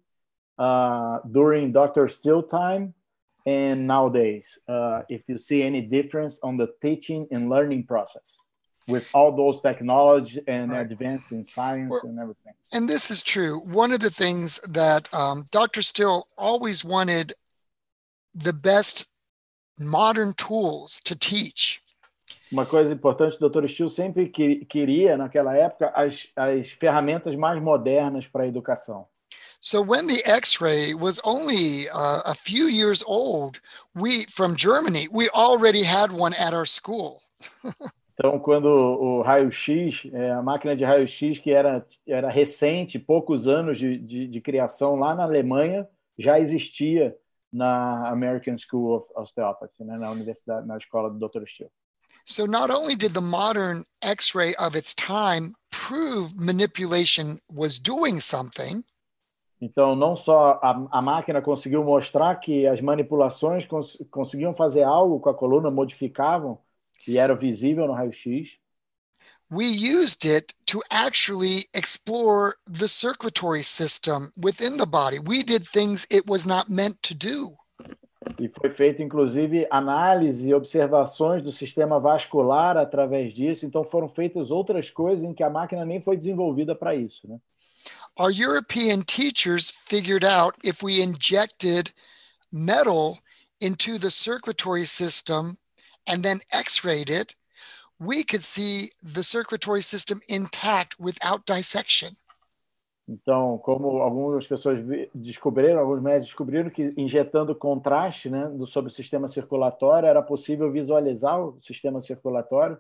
S1: uh, during Doctor Still time and nowadays. Uh, if you see any difference on the teaching and learning process with all those technology and
S3: Right.
S1: advance in science
S3: Well,
S1: and everything.
S3: And this is true. One of the things that um, Doctor Still always wanted the best modern tools to teach.
S1: Uma coisa importante, o doutor Still sempre que, queria, naquela época, as, as ferramentas mais modernas para a educação.
S3: So when the X-ray was only uh, a few years old, we, from Germany, we already had one at our school.
S1: Então, quando o raio-x, é, a máquina de raio-x, que era, era recente, poucos anos de, de, de criação lá na Alemanha, já existia na American School of Osteopathy, né, na universidade, na escola do doutor Still.
S3: So not only did the modern X-ray of its time prove manipulation was doing something,
S1: então, não só a, a máquina conseguiu mostrar que as manipulações cons, conseguiam fazer algo com a coluna, modificavam, e era visível no raio-x.
S3: we used it to actually explore the circulatory system within the body. We did things it was not meant to do.
S1: E foi feito, inclusive, análise e observações do sistema vascular através disso. Então, foram feitas outras coisas em que a máquina nem foi desenvolvida para isso, né?
S3: Our European teachers figured out if we injected metal into the circulatory system and then x-rayed it, we could see the circulatory system intact without dissection.
S1: Então, como algumas pessoas descobriram, alguns médicos descobriram que injetando contraste, né, sobre o sistema circulatório, era possível visualizar o sistema circulatório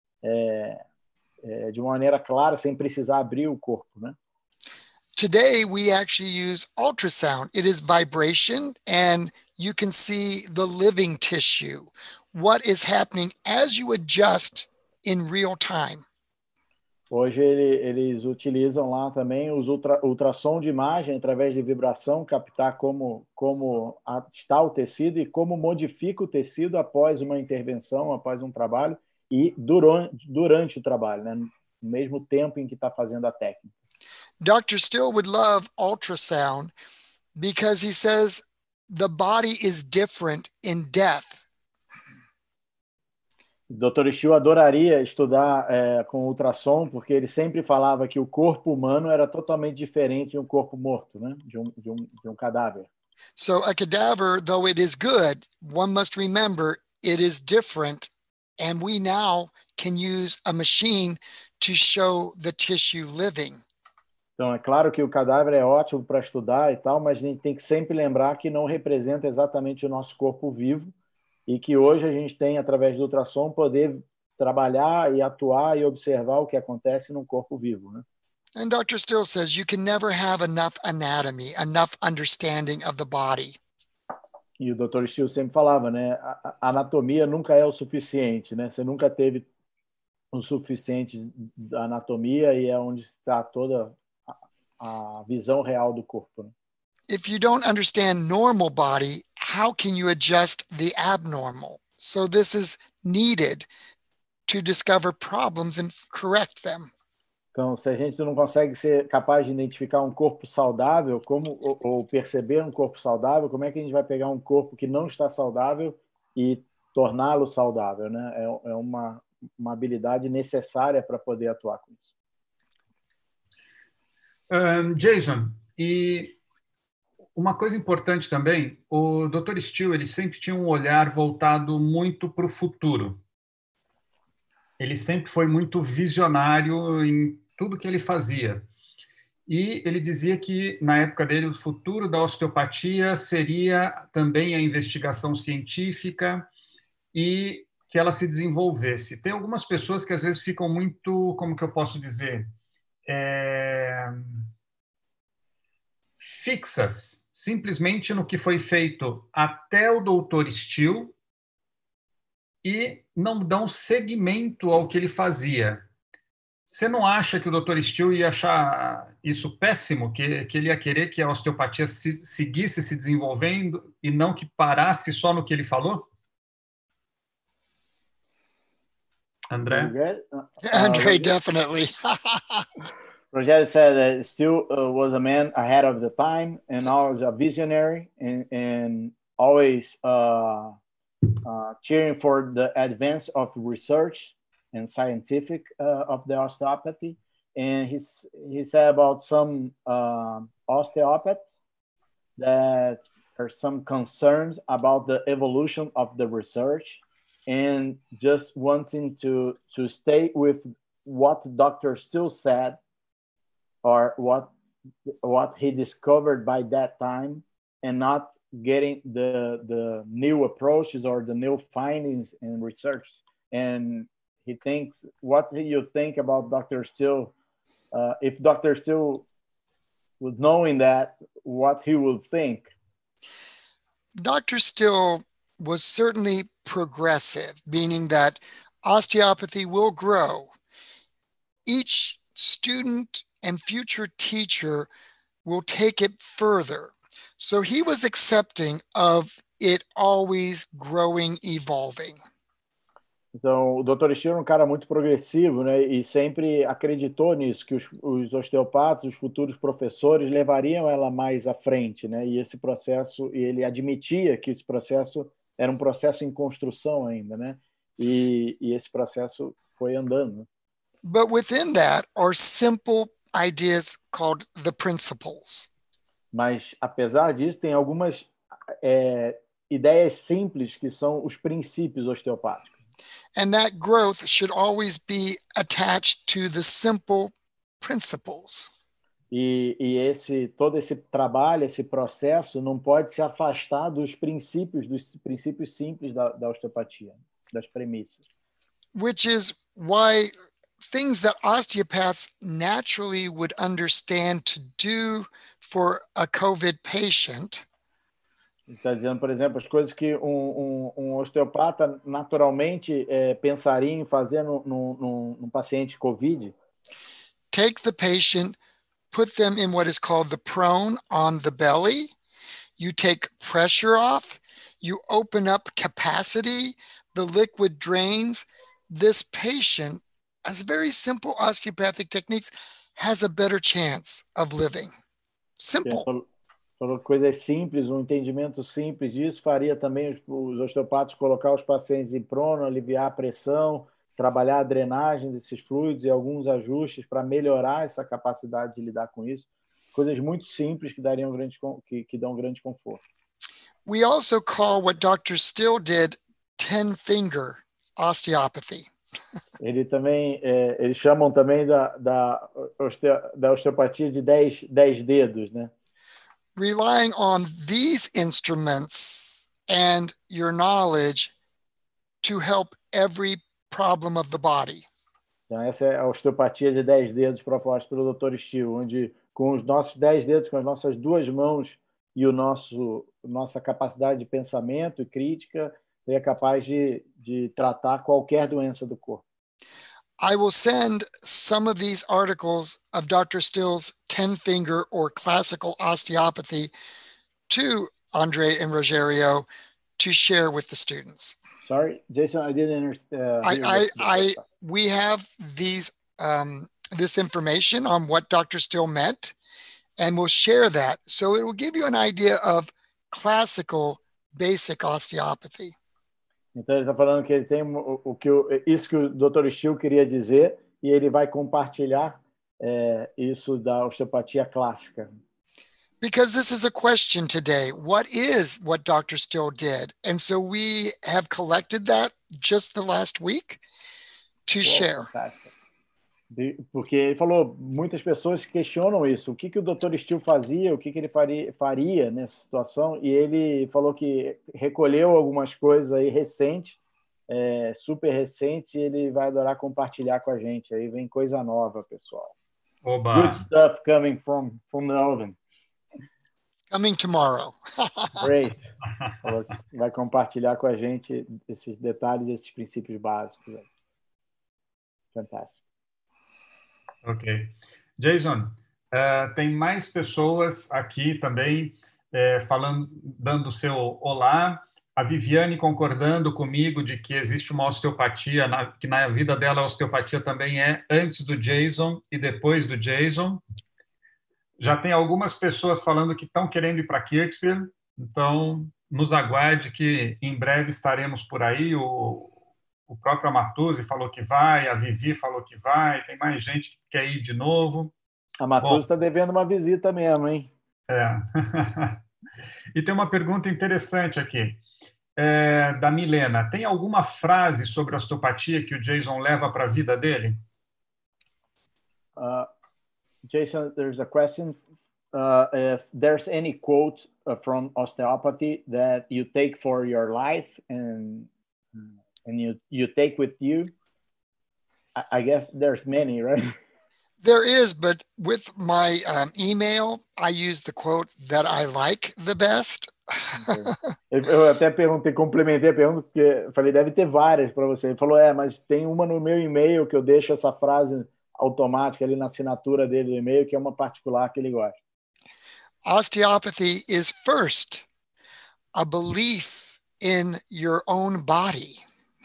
S1: é, é, de uma maneira clara, sem precisar abrir o corpo, né?
S3: Today, we actually use ultrasound. It is vibration, and you can see the living tissue, what is happening as you adjust in real time.
S1: Hoje ele, eles utilizam lá também os ultra, ultrassom de imagem através de vibração, captar como, como está o tecido e como modifica o tecido após uma intervenção, após um trabalho e durante, durante o trabalho, né? No mesmo tempo em que está fazendo a técnica.
S3: Doctor Still would love ultrasound because he says the body is different in death.
S1: O doutor Still adoraria estudar é, com ultrassom, porque ele sempre falava que o corpo humano era totalmente diferente de um corpo morto, né? de, um, de, um, de um cadáver.
S3: So a cadaver, though it is good, one must remember it is different, and we now can use a machine to show the tissue living.
S1: Então, é claro que o cadáver é ótimo para estudar e tal, mas a gente tem que sempre lembrar que não representa exatamente o nosso corpo vivo e que hoje a gente tem, através do ultrassom, poder trabalhar e atuar e observar o que acontece no corpo vivo, né?
S3: And Doctor Still says you can never have enough anatomy, enough understanding of the body.
S1: E o doutor Still sempre falava, né? A, a anatomia nunca é o suficiente, né? Você nunca teve o suficiente da anatomia e é onde está toda a visão real do corpo, né?
S3: If you don't understand normal body, how can you adjust the abnormal? So this is needed to discover problems and correct them.
S1: Então, se a gente não consegue ser capaz de identificar um corpo saudável, como ou, ou perceber um corpo saudável, como é que a gente vai pegar um corpo que não está saudável e torná-lo saudável, né? É, é uma, uma habilidade necessária para poder atuar com isso.
S2: Um, Jason, e uma coisa importante também, o doutor Steele, ele sempre tinha um olhar voltado muito para o futuro. Ele sempre foi muito visionário em tudo que ele fazia. E ele dizia que, na época dele, o futuro da osteopatia seria também a investigação científica e que ela se desenvolvesse. Tem algumas pessoas que, às vezes, ficam muito, como que eu posso dizer, é... fixas, simplesmente no que foi feito até o doutor Steele e não dão seguimento ao que ele fazia. Você não acha que o doutor Steele ia achar isso péssimo, que, que ele ia querer que a osteopatia se, seguisse se desenvolvendo e não que parasse só no que ele falou? André?
S1: Uh,
S3: Andre, definitely.
S1: Rogério said that Steele uh, was a man ahead of the time and always a visionary and, and always uh, uh, cheering for the advance of research and scientific uh, of the osteopathy. And he's, he said about some uh, osteopaths that there are some concerns about the evolution of the research and just wanting to, to stay with what Doctor Steele said or what, what he discovered by that time and not getting the, the new approaches or the new findings in research. And he thinks, what do you think about Doctor Steele? Uh, if Doctor Steele was knowing that, what he would think?
S3: Doctor Steele was certainly progressive, meaning that osteopathy will grow. Each student and future teacher will take it further. So he was accepting of it always growing, evolving.
S1: Então, o doutor Steele é um cara muito progressivo, né? E sempre acreditou nisso, que os, os osteopatas, os futuros professores, levariam ela mais à frente, né? E esse processo, e ele admitia que esse processo era um processo em construção ainda, né? E, e esse processo foi andando.
S3: But within that are simple ideas called the principles.
S1: Mas, apesar disso, tem algumas é, ideias simples que são os princípios osteopáticos.
S3: And that growth should always be attached to the simple principles.
S1: E, e esse, todo esse trabalho, esse processo, não pode se afastar dos princípios, dos princípios simples da, da osteopatia, das premissas.
S3: Which is why things that osteopaths naturally would understand to do for a COVID patient.
S1: Está dizendo, por exemplo, as coisas que um, um, um osteopata naturalmente é, pensaria em fazer num, num, num paciente COVID.
S3: Take the patient, put them in what is called the prone on the belly. You take pressure off. You open up capacity. The liquid drains. This patient, as very simple osteopathic techniques, has a better chance of living. Simple.
S1: Falou coisas simples, um entendimento simples disso, faria também os, os osteopatas colocar os pacientes em prono, aliviar a pressão, trabalhar a drenagem desses fluidos e alguns ajustes para melhorar essa capacidade de lidar com isso. Coisas muito simples que, dariam grande, que, que dão grande conforto.
S3: We also call what Doctor Steele did ten-finger osteopathy.
S1: Ele também, é, eles chamam também da, da, da osteopatia de dez, dez dedos, né?
S3: Relying on these instruments and your knowledge to help every problem of the body.
S1: Então, essa é a osteopatia de dez dedos proposta pelo doutor Steele, onde com os nossos dez dedos, com as nossas duas mãos e o nosso nossa capacidade de pensamento e crítica, ele é capaz de, de tratar qualquer doença do corpo.
S3: I will send some of these articles of Doctor Steele's ten-finger or classical osteopathy to Andre and Rogério to share with the students.
S1: Sorry, Jason, I didn't understand. Uh,
S3: I, I, I, we have these um, this information on what Doctor Still meant, and we'll share that. So it will give you an idea of classical basic osteopathy.
S1: Então ele está falando que ele tem o, o que o, isso que o doutor Still queria dizer e ele vai compartilhar é, isso da osteopatia clássica.
S3: Because this is a question today. What is what Doctor Still did? And so we have collected that just the last week to
S1: Uou,
S3: share.
S1: fantástico. Porque ele falou, muitas pessoas questionam isso. O que, que o doutor Still fazia, o que, que ele faria, faria nessa situação? E ele falou que recolheu algumas coisas aí recentes, é, super recentes, e ele vai adorar compartilhar com a gente. Aí vem coisa nova, pessoal.
S2: Oba.
S1: Good stuff coming from, from the oven.
S3: Coming tomorrow.
S1: Great. Falou que vai compartilhar com a gente esses detalhes, esses princípios básicos. Fantástico.
S2: Ok. Jason, uh, tem mais pessoas aqui também uh, falando, dando seu olá. A Viviane concordando comigo de que existe uma osteopatia, na, que na vida dela a osteopatia também é antes do Jason e depois do Jason. Já tem algumas pessoas falando que estão querendo ir para Kirksville, então nos aguarde que em breve estaremos por aí. O, o próprio Amatuzzi falou que vai, a Vivi falou que vai, tem mais gente que quer ir de novo.
S1: A Amatuzzi está devendo uma visita mesmo, hein?
S2: É. E tem uma pergunta interessante aqui, é, da Milena. Tem alguma frase sobre osteopatia que o Jason leva para a vida dele?
S1: Uh, Jason, there's a question. Uh, if there's any quote uh, from osteopathy that you take for your life and and you you take with you, I, I guess there's many, right?
S3: There is, but with my um, email, I use the quote that I like the best.
S1: Eu até perguntei, complementei a pergunta, porque falei, deve ter várias para você. Ele falou, é, mas tem uma no meu e-mail que eu deixo essa frase automática ali na assinatura dele do e-mail, que é uma particular que ele gosta.
S3: Osteopathy is first a belief in your own body.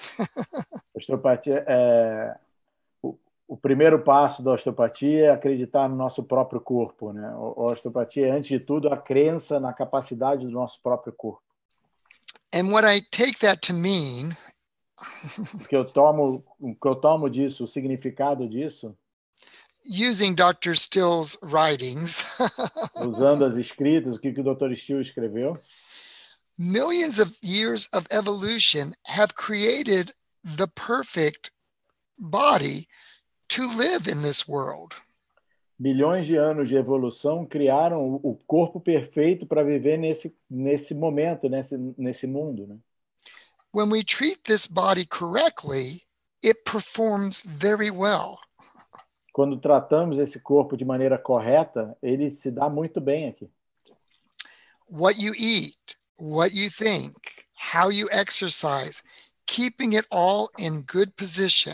S1: Osteopatia é o, o primeiro passo da osteopatia é acreditar no nosso próprio corpo, né? A osteopatia é, antes de tudo, a crença na capacidade do nosso próprio corpo.
S3: And what I take that to mean,
S1: o que eu tomo, o que eu tomo disso, o significado disso,
S3: using Doctor Still's writings,
S1: usando as escritas, o que, que o doutor Still escreveu,
S3: millions of years of evolution have created the perfect body to live in this world.
S1: Bilhões de anos de evolução criaram o corpo perfeito para viver nesse nesse momento, nesse nesse mundo, né?
S3: When we treat this body correctly, it performs very well.
S1: Quando tratamos esse corpo de maneira correta, ele se dá muito bem aqui.
S3: What you eat, what you think, how you exercise, keeping it all in good position.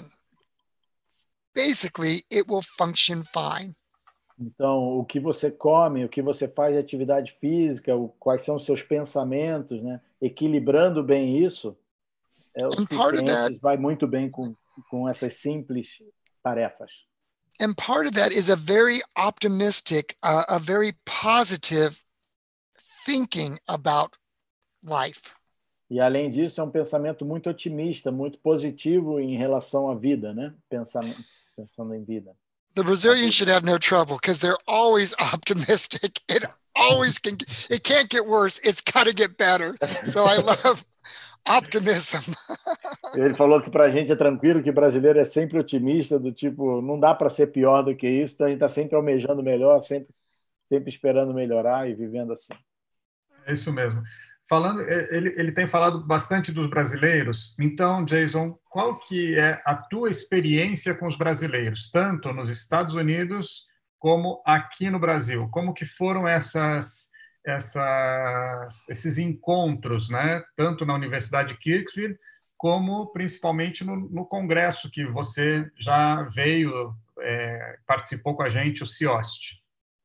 S3: Basically, it will function fine.
S1: Então, o que você come, o que você faz de atividade física, o, quais são os seus pensamentos, né? Equilibrando bem isso, é, o suficiente, vai muito bem com, com essas simples tarefas.
S3: And part of that is a very optimistic, uh, a very positive thinking about life.
S1: E além disso, é um pensamento muito otimista, muito positivo em relação à vida, né? Pensando, pensando em vida.
S3: The Brazilians should have no trouble because they're always optimistic. It always can, it can't get worse. It's got to get better. So I love optimism.
S1: Ele falou que para a gente é tranquilo, que brasileiro é sempre otimista, do tipo, não dá para ser pior do que isso, então a gente está sempre almejando melhor, sempre, sempre esperando melhorar e vivendo assim.
S2: É isso mesmo. Falando, ele, ele tem falado bastante dos brasileiros. Então, Jason, qual que é a tua experiência com os brasileiros, tanto nos Estados Unidos como aqui no Brasil? Como que foram essas, essas, esses encontros, né? Tanto na Universidade de Kirksville, como principalmente no, no congresso que você já veio, é, participou com a gente, o CIOST.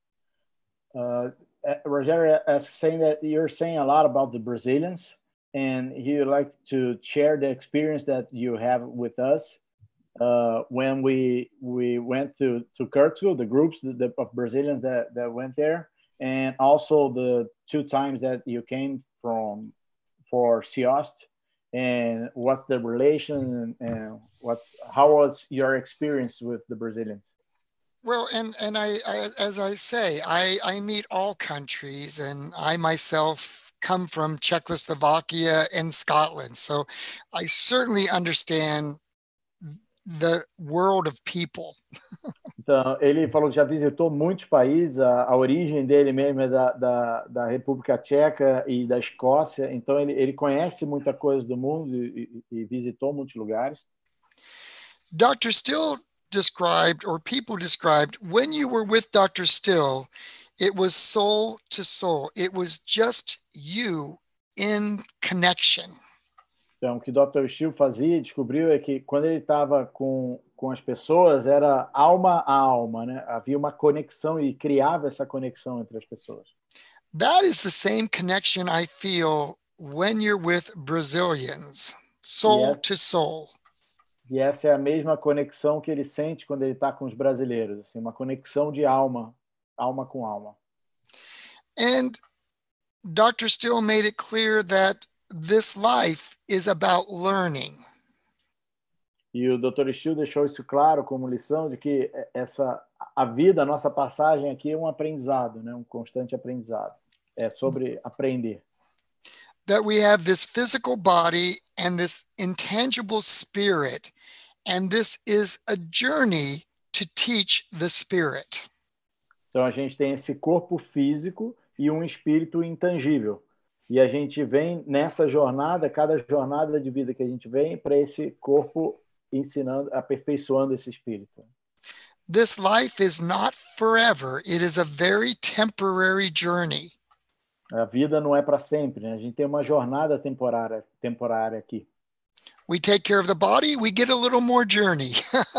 S1: Uh... Uh, Rogério is saying that you're saying a lot about the Brazilians, and he would like to share the experience that you have with us. uh, when we we went to to Kirksville, the groups the, the, of Brazilians that that went there, and also the two times that you came from for SIOST, and what's the relation, and, and what's how was your experience with the Brazilians?
S3: Well, and and I, I as I say, I I meet all countries, and I myself come from Czechoslovakia and Scotland, so I certainly understand the world of people.
S1: Então, ele falou que já visitou muitos países, a, a origem dele mesmo é da, da, da República Tcheca e da Escócia, então ele, ele conhece muita coisa do mundo e, e, e visitou muitos lugares.
S3: Doctor Still described, or people described, when you were with Doctor Still, it was soul to soul. It was just you in connection.
S1: Então, o que o doutor Still fazia e descobriu é que quando ele estava com, com as pessoas, era alma a alma, né? Havia uma conexão e criava essa conexão entre as pessoas.
S3: That is the same connection I feel when you're with Brazilians, soul
S1: Yes.
S3: to soul.
S1: E essa é a mesma conexão que ele sente quando ele está com os brasileiros, assim, uma conexão de alma, alma com alma.
S3: And Doctor Still made it clear that this life is about learning.
S1: E o doutor Still deixou isso claro como lição de que essa a vida, a nossa passagem aqui é um aprendizado, né? Um constante aprendizado. É sobre aprender.
S3: That we have this physical body and this intangible spirit, and this is a journey to teach the spirit.
S1: Então a gente tem esse corpo físico e um espírito intangível. E a gente vem nessa jornada, cada jornada de vida que a gente vem para esse corpo ensinando, aperfeiçoando esse espírito.
S3: This life is not forever. It is a very temporary journey.
S1: A vida não é para sempre, né? A gente tem uma jornada temporária, temporária aqui.
S3: We take care of the body, we get a little more journey.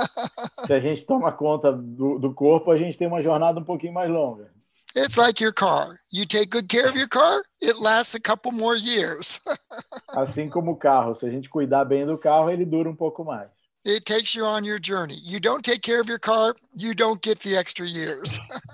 S1: Se a gente toma conta do, do corpo, a gente tem uma jornada um pouquinho mais longa.
S3: It's like your car. You take good care of your car, it lasts a couple more years.
S1: Assim como o carro, se a gente cuidar bem do carro, ele dura um pouco mais.
S3: It takes you on your journey. You don't take care of your car, you don't get the extra years.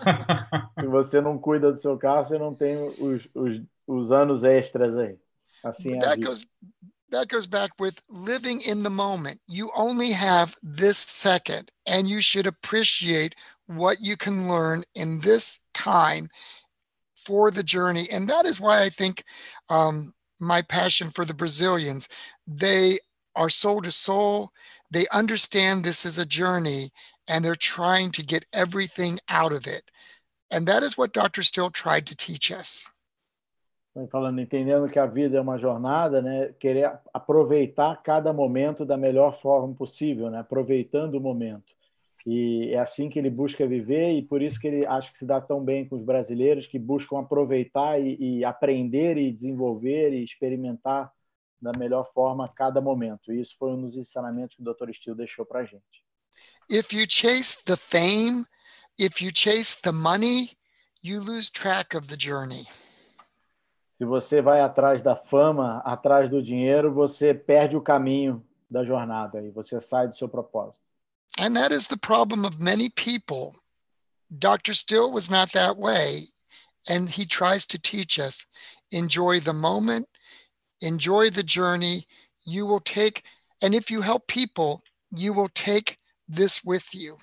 S1: Se você não cuida do seu carro, você não tem os, os, os anos extras aí. Assim é a
S3: That
S1: vida.
S3: goes that goes back with living in the moment. You only have this second, and you should appreciate what you can learn in this time for the journey. And that is why I think um, my passion for the Brazilians, they are soul to soul. They understand this is a journey, and they're trying to get everything out of it. And that is what Doctor Still tried to teach us.
S1: Falando, entendendo que a vida é uma jornada, né? Querer aproveitar cada momento da melhor forma possível, né? Aproveitando o momento. E é assim que ele busca viver, e por isso que ele acha que se dá tão bem com os brasileiros, que buscam aproveitar e, e aprender e desenvolver e experimentar da melhor forma cada momento. E isso foi um dos ensinamentos que o doutor Still deixou para a gente.
S3: If you chase the fame, if you chase the money, you lose track of the journey.
S1: Se você vai atrás da fama, atrás do dinheiro, você perde o caminho da jornada e você sai do seu propósito.
S3: And that is the problem of many people. Doctor Still was not that way, and he tries to teach us, enjoy the moment, enjoy the journey. You will take, and if you help people, you will take this with you.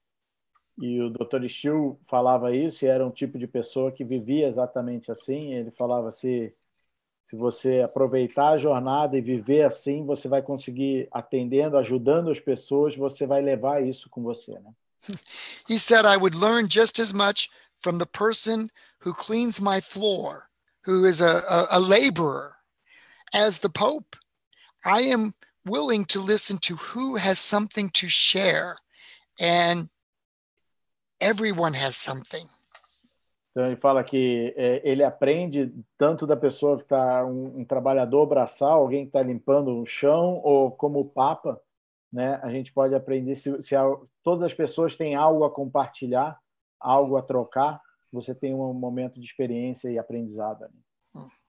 S1: E o doutor Still falava isso, e era um tipo de pessoa que vivia exatamente assim. Ele falava assim, se você aproveitar a jornada e viver assim, você vai conseguir, atendendo, ajudando as pessoas, você vai levar isso com você, né?
S3: He said, I would learn just as much from the person who cleans my floor, who is a, a, a laborer, as the Pope. I am willing to listen to who has something to share, and everyone has something.
S1: Então ele fala que é, ele aprende tanto da pessoa que está um, um trabalhador braçal, alguém que está limpando o chão, ou como o Papa, né? A gente pode aprender se, se a, todas as pessoas têm algo a compartilhar, algo a trocar, você tem um momento de experiência e aprendizado.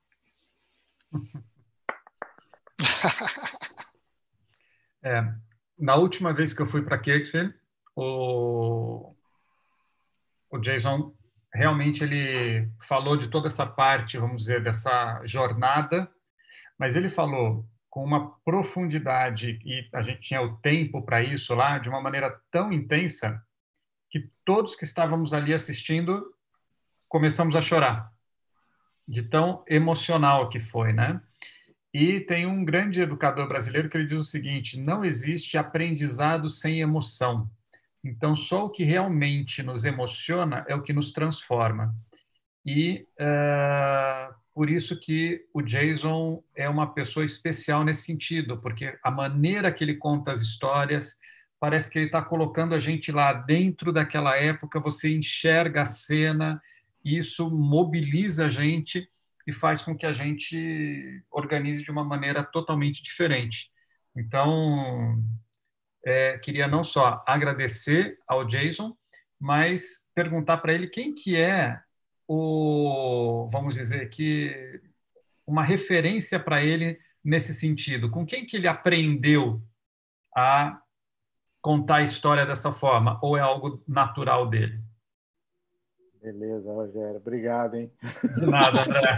S2: É, na última vez que eu fui para Kirksville, o, o Jason realmente ele falou de toda essa parte, vamos dizer, dessa jornada, mas ele falou com uma profundidade, e a gente tinha o tempo para isso lá, de uma maneira tão intensa, que todos que estávamos ali assistindo começamos a chorar, de tão emocional que foi, né? E tem um grande educador brasileiro que ele diz o seguinte: não existe aprendizado sem emoção. Então, só o que realmente nos emociona é o que nos transforma. E uh, por isso que o Jason é uma pessoa especial nesse sentido, porque a maneira que ele conta as histórias, parece que ele está colocando a gente lá dentro daquela época, você enxerga a cena, e isso mobiliza a gente e faz com que a gente organize de uma maneira totalmente diferente. Então, é, queria não só agradecer ao Jason, mas perguntar para ele quem que é o, vamos dizer, que uma referência para ele nesse sentido. Com quem que ele aprendeu a contar a história dessa forma? Ou é algo natural dele?
S1: Beleza, Rogério. Obrigado, hein?
S2: De nada, André.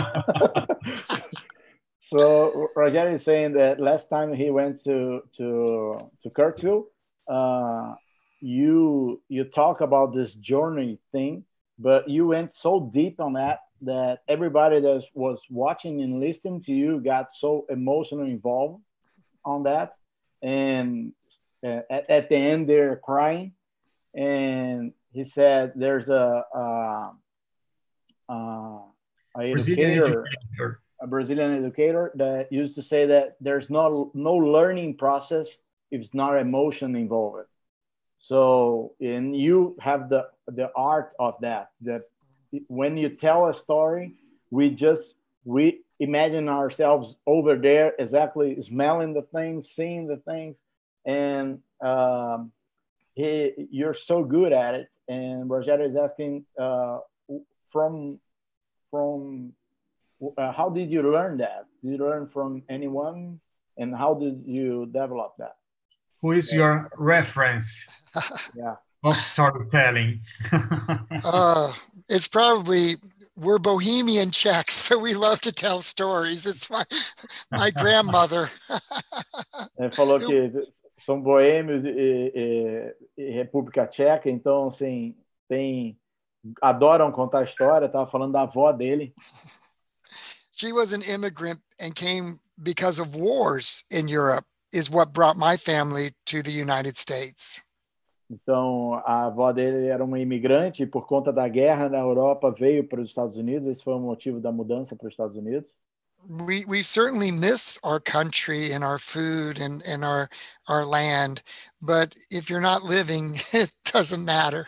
S1: So Rogério is saying that last time he went to to to Kirksville, uh, you you talk about this journey thing, but you went so deep on that that everybody that was watching and listening to you got so emotionally involved on that, and uh, at, at the end they're crying. And he said there's a, a, a, a educator, educator, a Brazilian educator that used to say that there's no no learning process if it's not emotion involved. So, and you have the the art of that. That when you tell a story, we just we imagine ourselves over there, exactly smelling the things, seeing the things, and um, he, you're so good at it. And Rogério is asking uh, from from uh, how did you learn that? Did you learn from anyone, and how did you develop that?
S2: Who is your reference
S1: yeah.
S2: of storytelling?
S3: uh, it's probably, we're Bohemian Czechs, so we love to tell stories. It's my, my grandmother.
S1: Ele falou que são boêmios e, e, e República Tcheca, então assim, tem, adoram contar história. Estava falando da avó dele.
S3: She was an immigrant and came because of wars in Europe, is what brought my family to the United States.
S1: Então, a avó dele era uma imigrante e por conta da guerra na Europa veio para os Estados Unidos. Esse foi o motivo da mudança para os Estados Unidos.
S3: We we certainly miss our country and our food and, and our our land, but if you're not living, it doesn't matter.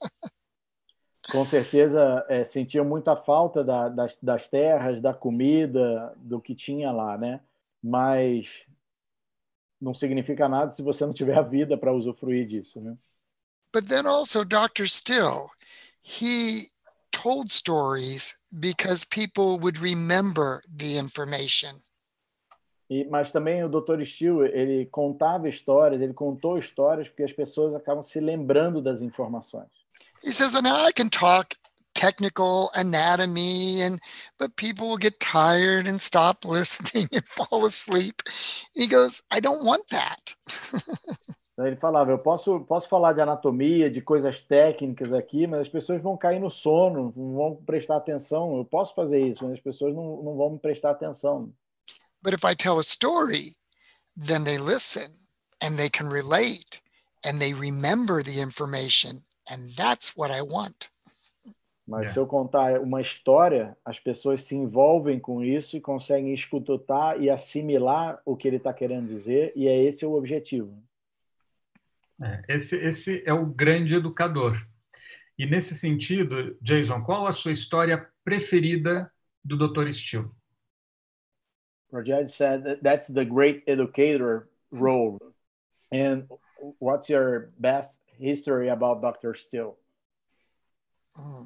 S1: Com certeza, é, sentiam muita falta da, das, das terras, da comida, do que tinha lá, né? Mas não significa nada se você não tiver a vida para usufruir disso, né?
S3: But then also Doctor Still, he told stories because people would remember the information.
S1: E, mas também o doutor Still, ele contava histórias, ele contou histórias porque as pessoas acabam se lembrando das informações.
S3: He says, now I can talk technical anatomy, and but people will get tired and stop listening and fall asleep. He goes, I don't want that.
S1: Então ele falava, eu posso, posso falar de anatomia, de coisas técnicas aqui, mas as pessoas vão cair no sono, não vão prestar atenção. Eu posso fazer isso, mas as pessoas não, não vão me prestar atenção.
S3: But if I tell a story, then they listen and they can relate and they remember the information, and that's what I want.
S1: Mas
S2: Yeah.
S1: se eu contar uma história, as pessoas se envolvem com isso e conseguem escutar e assimilar o que ele está querendo dizer, e é esse o objetivo.
S2: É, esse, esse é o grande educador. E nesse sentido, Jason, qual a sua história preferida do doutor Still?
S1: Rogério said that that's the great educator role. And what's your best history about Doctor Still?
S3: Mm.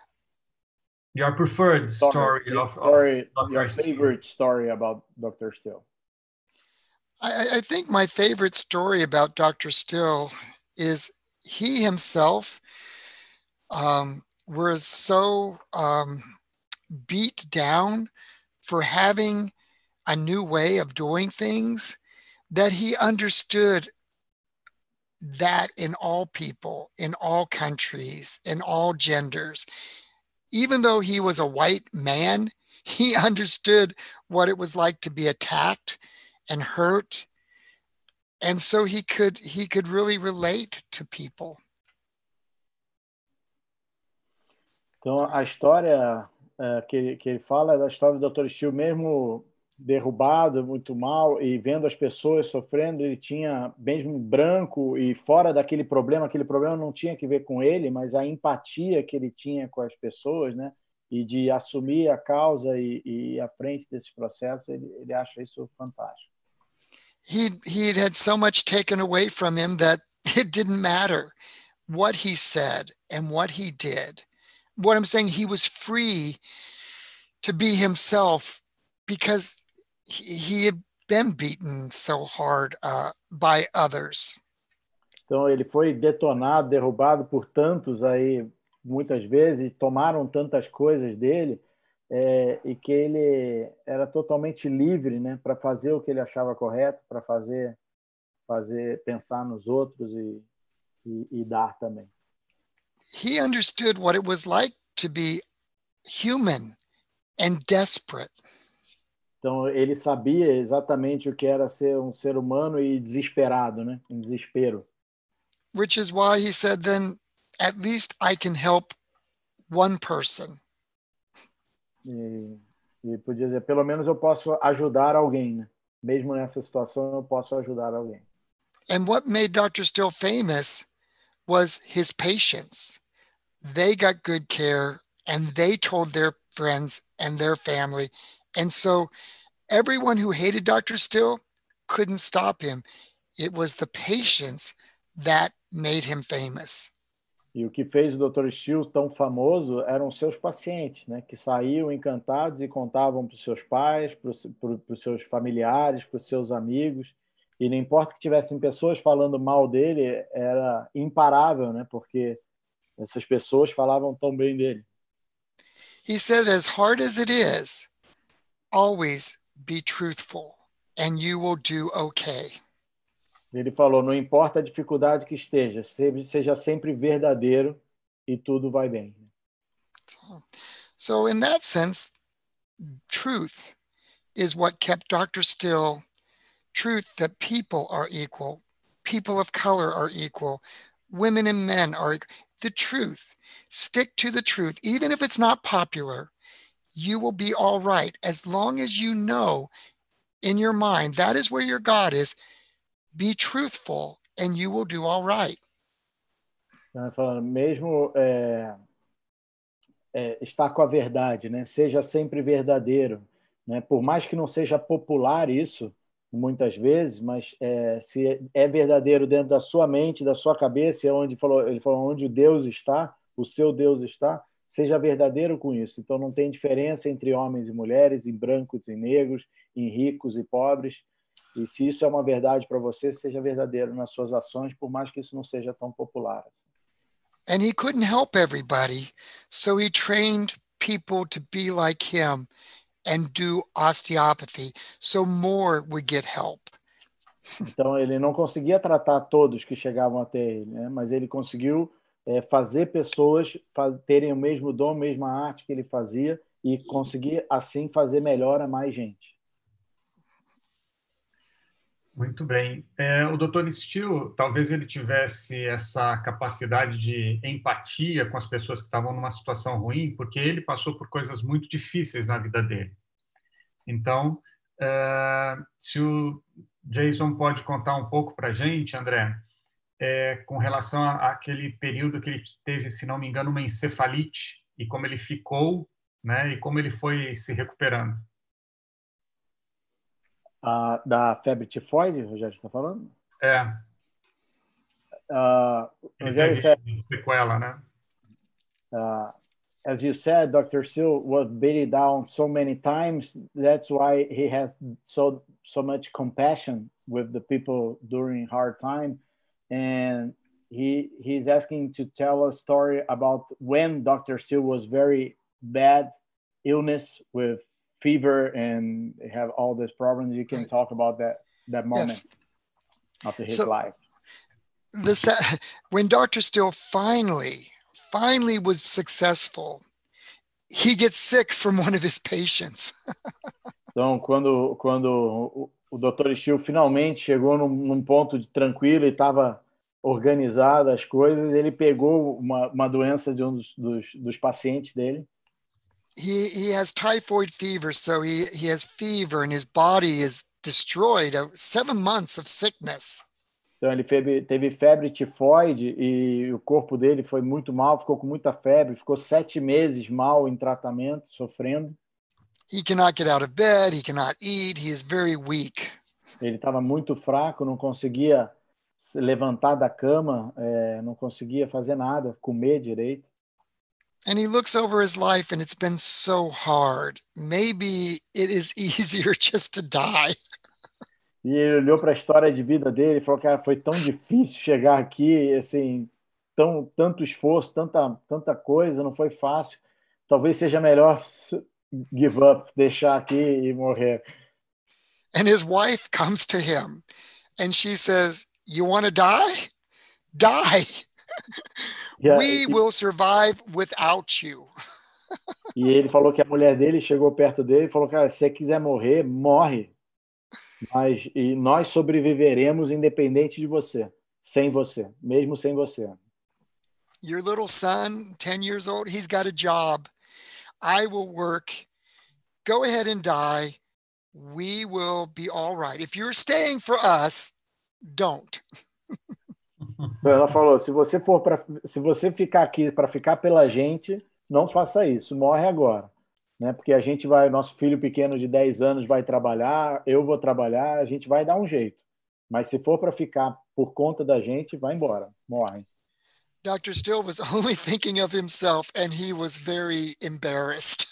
S2: Your preferred story,
S1: Your
S2: of,
S1: story,
S2: of
S1: your
S2: Doctor Still.
S1: favorite story about Doctor Still.
S3: I, I think my favorite story about Doctor Still is he himself um, was so um, beat down for having a new way of doing things that he understood that in all people, in all countries, in all genders. Even though he was a white man, he understood what it was like to be attacked and hurt. And so he could he could really relate to people.
S1: Então, a história é, que, que ele fala é da história do doutor Steele, mesmo derrubado, muito mal, e vendo as pessoas sofrendo, ele tinha, mesmo branco e fora daquele problema, aquele problema não tinha que ver com ele, mas a empatia que ele tinha com as pessoas, né? E de assumir a causa e, e ir à frente desses processos, ele, ele acha isso fantástico.
S3: He he had so much taken away from him that it didn't matter what he said and what he did. What I'm saying, he was free to be himself because he, he had been beaten so hard uh, by others.
S1: Então ele foi detonado, derrubado por tantos aí, muitas vezes, tomaram tantas coisas dele, é, e que ele era totalmente livre, né, para fazer o que ele achava correto, para fazer, fazer, pensar nos outros e, e, e dar também.
S3: He understood what it was like to be human and desperate.
S1: Então ele sabia exatamente o que era ser um ser humano e desesperado, né, em desespero.
S3: Which is why he said, then at least I can help one person.
S1: E, e podia dizer, pelo menos eu posso ajudar alguém, né? Mesmo nessa situação eu posso ajudar alguém.
S3: And what made Doctor Still famous was his patients. They got good care and they told their friends and their family. And so everyone who hated Doctor Still couldn't stop him. It was the patients that made him famous.
S1: E o que fez o doutor Steele tão famoso eram seus pacientes, né, que saíam encantados e contavam para os seus pais, para os seus familiares, para os seus amigos. E não importa que tivessem pessoas falando mal dele, era imparável, né, porque essas pessoas falavam tão bem dele.
S3: He said, as hard as it is, always be truthful and you will do okay.
S1: Ele falou, não importa a dificuldade que esteja, seja sempre verdadeiro e tudo vai bem.
S3: So, so in that sense, truth is what kept Doctor Still, truth that people are equal, people of color are equal, women and men are equal. The truth, stick to the truth, even if it's not popular, you will be all right as long as you know in your mind that is where your God is. Be truthful and you will do all right.
S1: Então, falando, mesmo é, é, estar com a verdade, né? Seja sempre verdadeiro, né? Por mais que não seja popular isso, muitas vezes, mas é, se é verdadeiro dentro da sua mente, da sua cabeça, é onde falou, ele falou, onde Deus está, o seu Deus está, seja verdadeiro com isso. Então não tem diferença entre homens e mulheres, em brancos e negros, em ricos e pobres. E se isso é uma verdade para você, seja verdadeiro nas suas ações, por mais que isso não seja tão popular.
S3: And he couldn't help everybody, so he trained people to be like him and do osteopathy, so more would get help.
S1: Então ele não conseguia tratar todos que chegavam até ele, né? Mas ele conseguiu é, fazer pessoas terem o mesmo dom, a mesma arte que ele fazia e conseguir assim fazer melhor a mais gente.
S2: Muito bem. É, o doutor Steele, talvez ele tivesse essa capacidade de empatia com as pessoas que estavam numa situação ruim, porque ele passou por coisas muito difíceis na vida dele. Então, é, se o Jason pode contar um pouco para a gente, André, é, com relação à- àquele período que ele teve, se não me engano, uma encefalite, e como ele ficou, né, e como ele foi se recuperando.
S1: Ah, da febre tifoide, o Rogério está falando?
S2: É,
S1: Ah,
S2: ele
S1: Rogério,
S2: teve
S1: isso é,
S2: sequela, né?
S1: ah, as you said, Doctor Steele was beaten down so many times. That's why he has so so much compassion with the people during hard time, and he he's asking to tell a story about when Doctor Steele was very bad illness with fever and have all these problems. You can
S3: Right.
S1: talk about that that moment
S3: Yes.
S1: of his
S3: So-
S1: life.
S3: This, when Doctor Steele finally, finally was successful, he gets sick from one of his patients.
S1: Então, quando, quando o, o doutor Steele finalmente chegou num, num ponto de tranquilo e estava organizado as coisas, ele pegou uma, uma doença de um dos, dos, dos pacientes dele.
S3: He he has typhoid fever, so he, he has fever and his body is destroyed. Uh, Seven months of sickness.
S1: Então, ele teve, teve febre tifoide e o corpo dele foi muito mal, ficou com muita febre, ficou sete meses mal em tratamento, sofrendo.
S3: He cannot get out of bed. He cannot eat. He is very weak.
S1: Ele estava muito fraco, não conseguia se levantar da cama, é, não conseguia fazer nada, comer direito.
S3: And he looks over his life and it's been so hard. Maybe it is easier just to die.
S1: E ele olhou para a história de vida dele e falou, cara, foi tão difícil chegar aqui, assim, tão, tanto esforço, tanta, tanta coisa, não foi fácil. Talvez seja melhor give up, deixar aqui e morrer.
S3: And his wife comes to him and she says, "You want to die? Die.
S1: E, a-
S3: We
S1: e-
S3: will survive without you."
S1: e ele falou que a mulher dele chegou perto dele e falou, cara, se você quiser morrer, morre. Mas e nós sobreviveremos independente de você, sem você, mesmo sem você.
S3: Your little son, ten years old, he's got a job. I will work. Go ahead and die. We will be all right. If you're staying for us, don't.
S1: Então, ela falou, se você for para, se você ficar aqui para ficar pela gente, não faça isso, morre agora, né? Porque a gente vai, nosso filho pequeno de dez anos vai trabalhar, eu vou trabalhar, a gente vai dar um jeito. Mas se for para ficar por conta da gente, vai embora, morre.
S3: Doctor Steele was only thinking of himself and he was very embarrassed.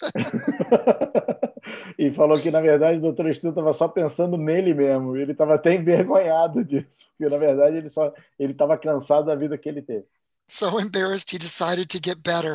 S1: E falou que, na verdade, o doutor Steele estava só pensando nele mesmo. Ele estava até envergonhado disso, porque, na verdade, ele só ele estava cansado da vida que ele teve.
S3: So embarrassed, he decided to get better.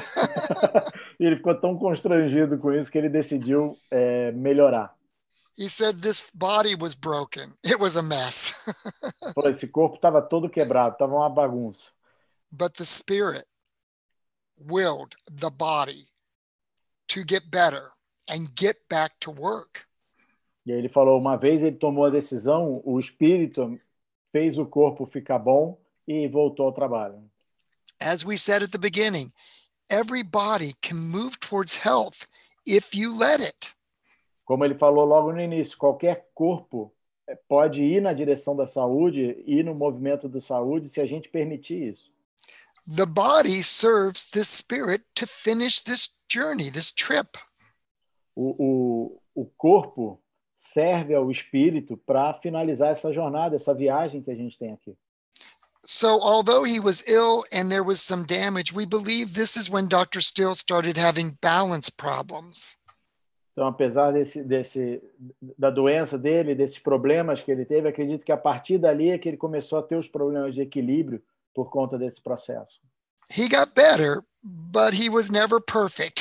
S1: E ele ficou tão constrangido com isso que ele decidiu é, melhorar.
S3: He said this body was broken. It was a mess.
S1: Falou, esse corpo estava todo quebrado, estava uma bagunça.
S3: But the spirit willed the body to get better and get back to work.
S1: E aí ele falou, uma vez ele tomou a decisão, o espírito fez o corpo ficar bom e voltou ao trabalho.
S3: As we said at the beginning, every body can move towards health if you let it.
S1: Como ele falou logo no início, qualquer corpo pode ir na direção da saúde, ir no movimento da saúde, se a gente permitir isso.
S3: The body serves the spirit to finish this journey, this trip.
S1: O, o, o corpo serve ao espírito para finalizar essa jornada, essa viagem que a gente tem aqui.
S3: So although he was ill and there was some damage, we believe this is when Doctor Steele started having balance problems.
S1: Então, apesar desse, desse, da doença dele, desses problemas que ele teve, acredito que a partir dali é que ele começou a ter os problemas de equilíbrio por conta desse processo.
S3: He got better, but he was never perfect.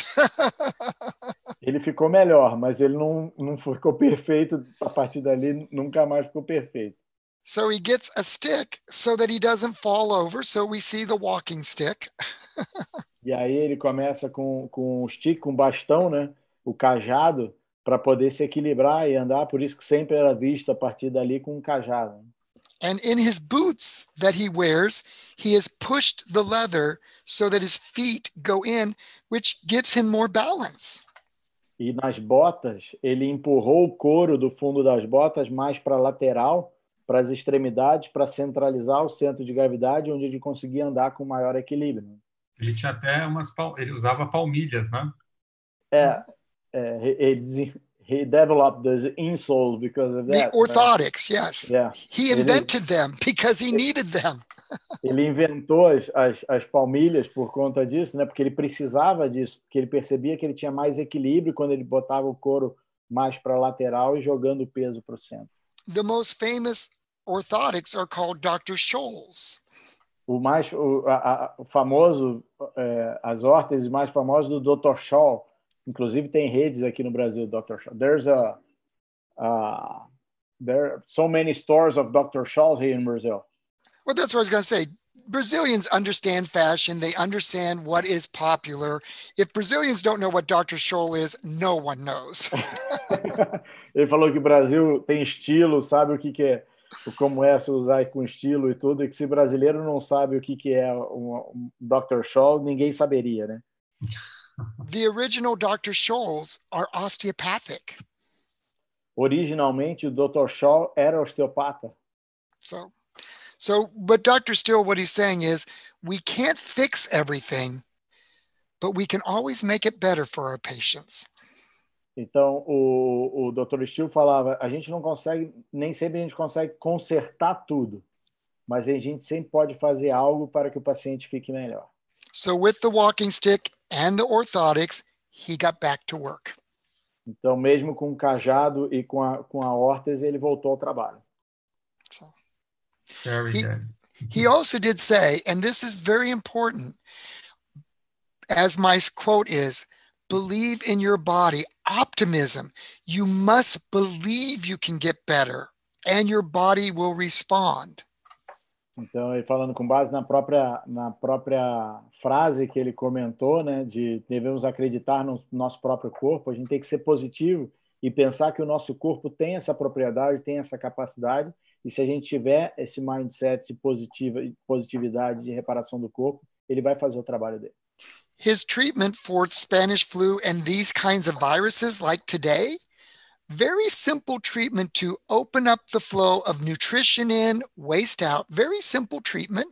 S1: Ele ficou melhor, mas ele não, não ficou perfeito. A partir dali, nunca mais ficou perfeito.
S3: So he gets a stick so that he doesn't fall over. So we see the walking stick.
S1: E aí ele começa com, com o stick, com o bastão, né? O cajado, para poder se equilibrar e andar. Por isso que sempre era visto a partir dali com um cajado.
S3: And in his boots that he wears, he has pushed the leather so that his feet go in, which gives him more balance.
S1: E nas botas, ele empurrou o couro do fundo das botas mais para a lateral, para as extremidades, para centralizar o centro de gravidade, onde ele conseguia andar com maior equilíbrio.
S2: Ele tinha até umas pal... ele usava palmilhas, né?
S1: É, é he, he developed those insoles because of
S3: The
S1: that.
S3: orthotics, yes.
S1: Yeah.
S3: He
S1: Ele-
S3: invented them because he needed them.
S1: Ele inventou as, as, as palmilhas por conta disso, né? Porque ele precisava disso, porque ele percebia que ele tinha mais equilíbrio quando ele botava o couro mais para a lateral e jogando o peso para o centro.
S3: The most famous orthotics are called Doctor Scholl's.
S1: O mais o, a, a, o famoso, é, as órteses mais famosas do doutor Scholl, inclusive tem redes aqui no Brasil, doutor Scholl. There's a, a there are so many stores of doutor Scholl here in Brazil.
S3: Well, that's what I was going to say. Brazilians understand fashion. They understand what is popular. If Brazilians don't know what Doctor Scholl is, no one knows.
S1: Ele falou que o Brasil tem estilo, sabe o que, que é, como é se usar com estilo e tudo, e que se brasileiro não sabe o que, que é um, um doutor Scholl, ninguém saberia, né?
S3: The original Doctor Scholl's are osteopathic.
S1: Originalmente, o doutor Scholl era osteopata.
S3: So, so, but Doctor Still, what he's saying is, we can't fix everything, but we can always make it better for our patients.
S1: Então, o, o doutor Still falava, a gente não consegue, nem sempre a gente consegue consertar tudo, mas a gente sempre pode fazer algo para que o paciente fique melhor.
S3: So with the walking stick and the orthotics, he got back to work.
S1: Então, mesmo com o cajado e com a, com a órtese, ele voltou ao trabalho.
S3: So,
S2: Very
S3: he,
S2: good.
S3: he also did say, and this is very important, as my quote is, believe in your body, optimism. You must believe you can get better and your body will respond.
S1: Então, ele falando com base na própria, na própria frase que ele comentou, né, de devemos acreditar no nosso próprio corpo, a gente tem que ser positivo e pensar que o nosso corpo tem essa propriedade, tem essa capacidade, e se a gente tiver esse mindset de positiva, positividade, de reparação do corpo, ele vai fazer o trabalho dele.
S3: His treatment for Spanish flu and these kinds of viruses like today, very simple treatment to open up the flow of nutrition in, waste out. Very simple treatment.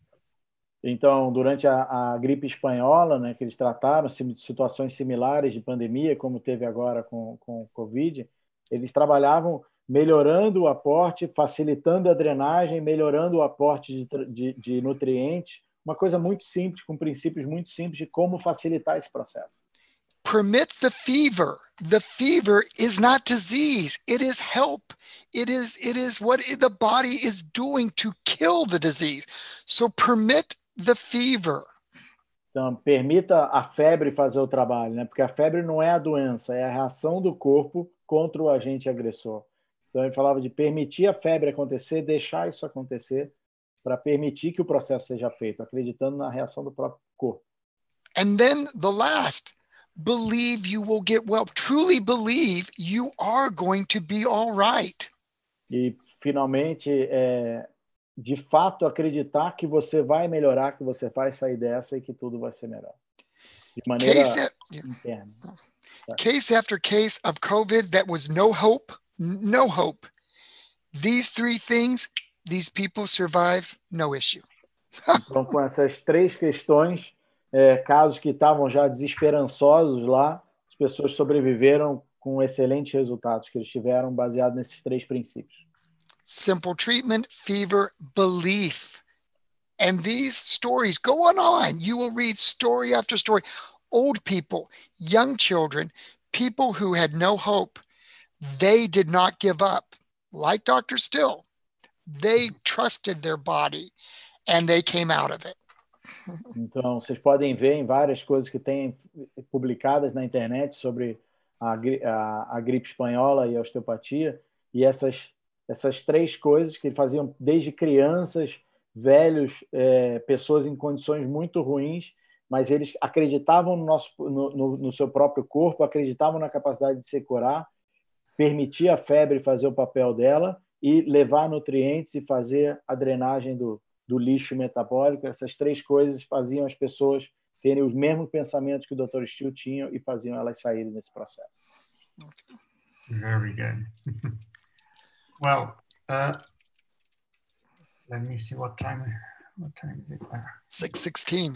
S1: Então, durante a, a gripe espanhola, né, que eles trataram situações similares de pandemia, como teve agora com, com o Covid, eles trabalhavam melhorando o aporte, facilitando a drenagem, melhorando o aporte de, de, de nutrientes, uma coisa muito simples, com princípios muito simples de como facilitar esse processo.
S3: Permit the fever. The fever is not disease. It is help. It is, it is what the body is doing to kill the disease. So permit the fever.
S1: Então, permita a febre fazer o trabalho, né? Porque a febre não é a doença, é a reação do corpo contra o agente agressor. Então, ele falava de permitir a febre acontecer, deixar isso acontecer, para permitir que o processo seja feito, acreditando na reação do próprio corpo.
S3: And then the last, believe you will get well. Truly believe you are going to be all right.
S1: E, finalmente, é, de fato, acreditar que você vai melhorar, que você vai sair dessa e que tudo vai ser melhor. De maneira
S3: Case,
S1: interna.
S3: Case after case of COVID that was no hope, no hope. These three things, these people survive, no issue.
S1: Então, com essas três questões, é, casos que estavam já desesperançosos lá, as pessoas sobreviveram com excelentes resultados que eles tiveram baseado nesses três princípios.
S3: Simple treatment, fever, belief. And these stories, go online. You will read story after story. Old people, young children, people who had no hope, they did not give up. Like Doctor Still. They trusted their body and they came out of it.
S1: Então, vocês podem ver em várias coisas que tem publicadas na internet sobre a, a, a gripe espanhola e a osteopatia, e essas, essas três coisas que faziam desde crianças, velhos, é, pessoas em condições muito ruins, mas eles acreditavam no, nosso, no, no, no seu próprio corpo, acreditavam na capacidade de se curar, permitir a febre fazer o papel dela, e levar nutrientes e fazer a drenagem do, do lixo metabólico. Essas três coisas faziam as pessoas terem os mesmos pensamentos que o doutor Still tinha e faziam elas saírem desse processo.
S2: Very good. Well, uh, let me see what time, what time is it now?
S3: six sixteen.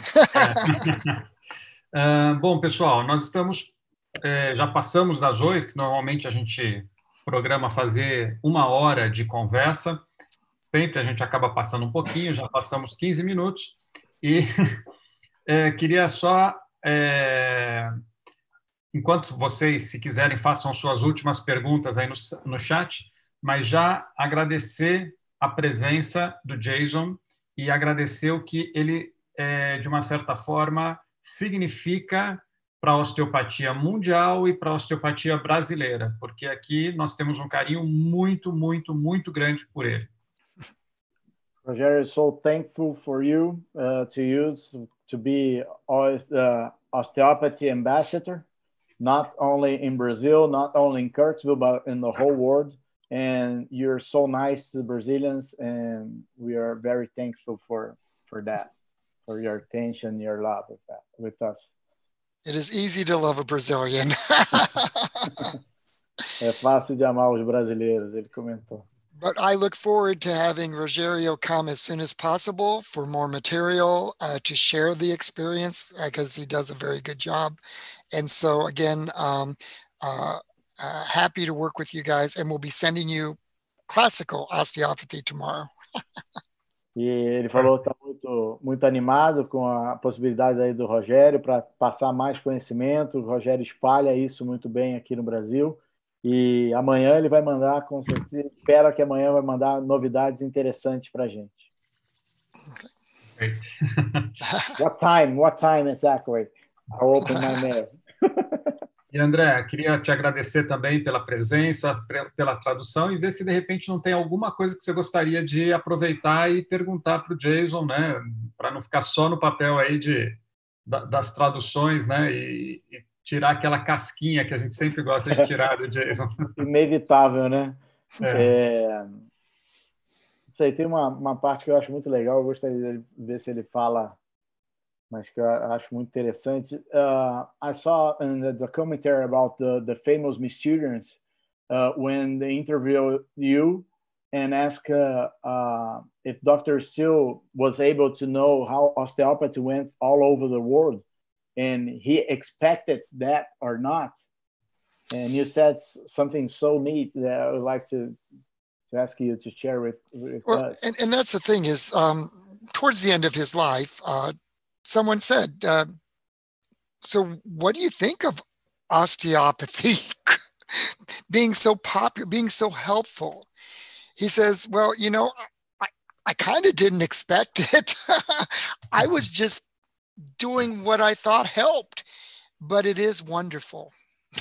S2: uh, bom, pessoal, nós estamos, eh, já passamos das oito, que normalmente a gente programa fazer uma hora de conversa. sempre a gente acaba passando um pouquinho, já passamos quinze minutos, e é, queria só, é, enquanto vocês, se quiserem, façam suas últimas perguntas aí no, no chat, mas já agradecer a presença do Jason e agradecer o que ele, é, de uma certa forma, significa para a osteopatia mundial e para a osteopatia brasileira, porque aqui nós temos um carinho muito, muito, muito grande por ele.
S1: Rogério, so thankful for you, uh, to you to be always the osteopathy ambassador, not only in Brazil, not only in Kirksville, but in the whole world. And you're so nice to the Brazilians, and we are very thankful for for that, for your attention, your love with that, with us.
S3: It is easy to love a Brazilian.
S1: É fácil de amar os brasileiros, ele comentou.
S3: But I look forward to having Rogério come as soon as possible for more material uh, to share the experience, because he does a very good job. And so again, um, uh, uh, happy to work with you guys, and we'll be sending you classical osteopathy tomorrow.
S1: E ele falou que está muito, muito animado com a possibilidade aí do Rogério para passar mais conhecimento. O Rogério espalha isso muito bem aqui no Brasil. E amanhã ele vai mandar, com certeza, espera que amanhã vai mandar novidades interessantes para a gente. What time? What time exactly? I'll open my mail.
S2: E André, queria te agradecer também pela presença, pela tradução, e ver se de repente não tem alguma coisa que você gostaria de aproveitar e perguntar para o Jason, né? Para não ficar só no papel aí de, das traduções, né? E, e tirar aquela casquinha que a gente sempre gosta de tirar do Jason.
S1: Inevitável, né?
S2: É.
S1: É... Isso aí, tem uma, uma parte que eu acho muito legal, eu gostaria de ver se ele fala, mas que eu acho muito interessante. Uh, I saw in the, the commentary about the, the famous Mysteриans uh, when they interview you and ask uh, uh, if Doctor Steele was able to know how osteopathy went all over the world, and he expected that or not. And you said something so neat that I would like to, to ask you to share with, with
S3: well,
S1: us.
S3: And, and that's the thing is, um, towards the end of his life, uh, someone said, uh, so what do you think of osteopathy being so popular, being so helpful? He says, well, you know, I, I kind of didn't expect it. I was just doing what I thought helped, but it is wonderful.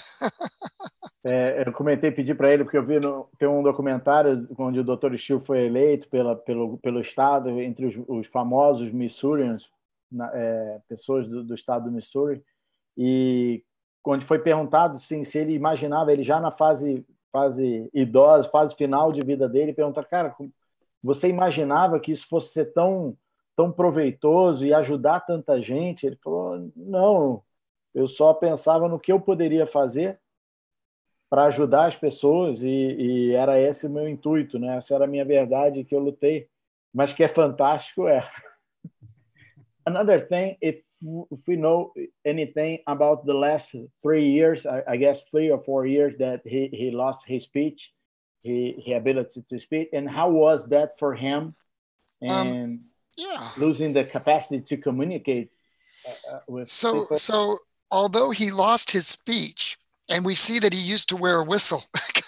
S1: É, eu comentei, pedi para ele, porque eu vi no, tem um documentário onde o doutor Steele foi eleito pela, pelo, pelo estado, entre os, os famosos Missourians, na, é, pessoas do, do estado do Missouri, e onde foi perguntado assim, se ele imaginava, ele já na fase, fase idosa, fase final de vida dele, pergunta, cara, você imaginava que isso fosse ser tão, tão proveitoso e ajudar tanta gente? Ele falou, não, eu só pensava no que eu poderia fazer para ajudar as pessoas, e, e era esse o meu intuito, né? Essa era a minha verdade que eu lutei, mas que é fantástico, é. Another thing, if, if we know anything about the last three years, I, I guess three or four years that he, he lost his speech, he, his ability to speak, and how was that for him, and
S3: um, yeah.
S1: losing the capacity to communicate uh, with
S3: so
S1: people?
S3: So although he lost his speech, and we see that he used to wear a whistle,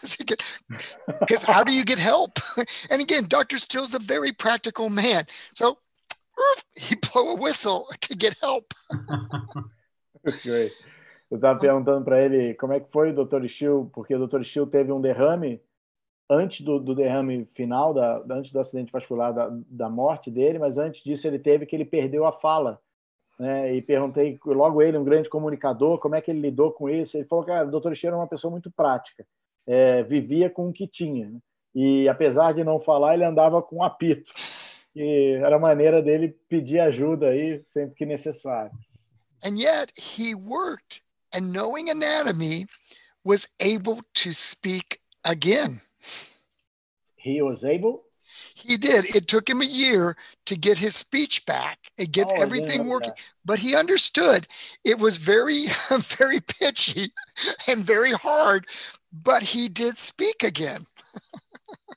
S3: because how do you get help? And again, Doctor Steele's a very practical man, so he blew a whistle to get help.
S1: Great. Eu estava perguntando para ele como é que foi o doutor Steele, porque o doutor Steele teve um derrame antes do, do derrame final, da, antes do acidente vascular da, da morte dele, mas antes disso ele teve que ele perdeu a fala, né? E perguntei logo ele, um grande comunicador, como é que ele lidou com isso. Ele falou, cara, o doutor Steele era uma pessoa muito prática, é, vivia com o que tinha, né? E apesar de não falar, ele andava com um apito. E era a maneira dele pedir ajuda aí sempre que necessário.
S3: And yet he worked, and knowing anatomy, was able to speak again.
S1: He was able?
S3: He did. It took him a year to get his speech back and get
S1: oh,
S3: everything working. That. But he understood it was very, very pitchy and very hard, but he did speak again.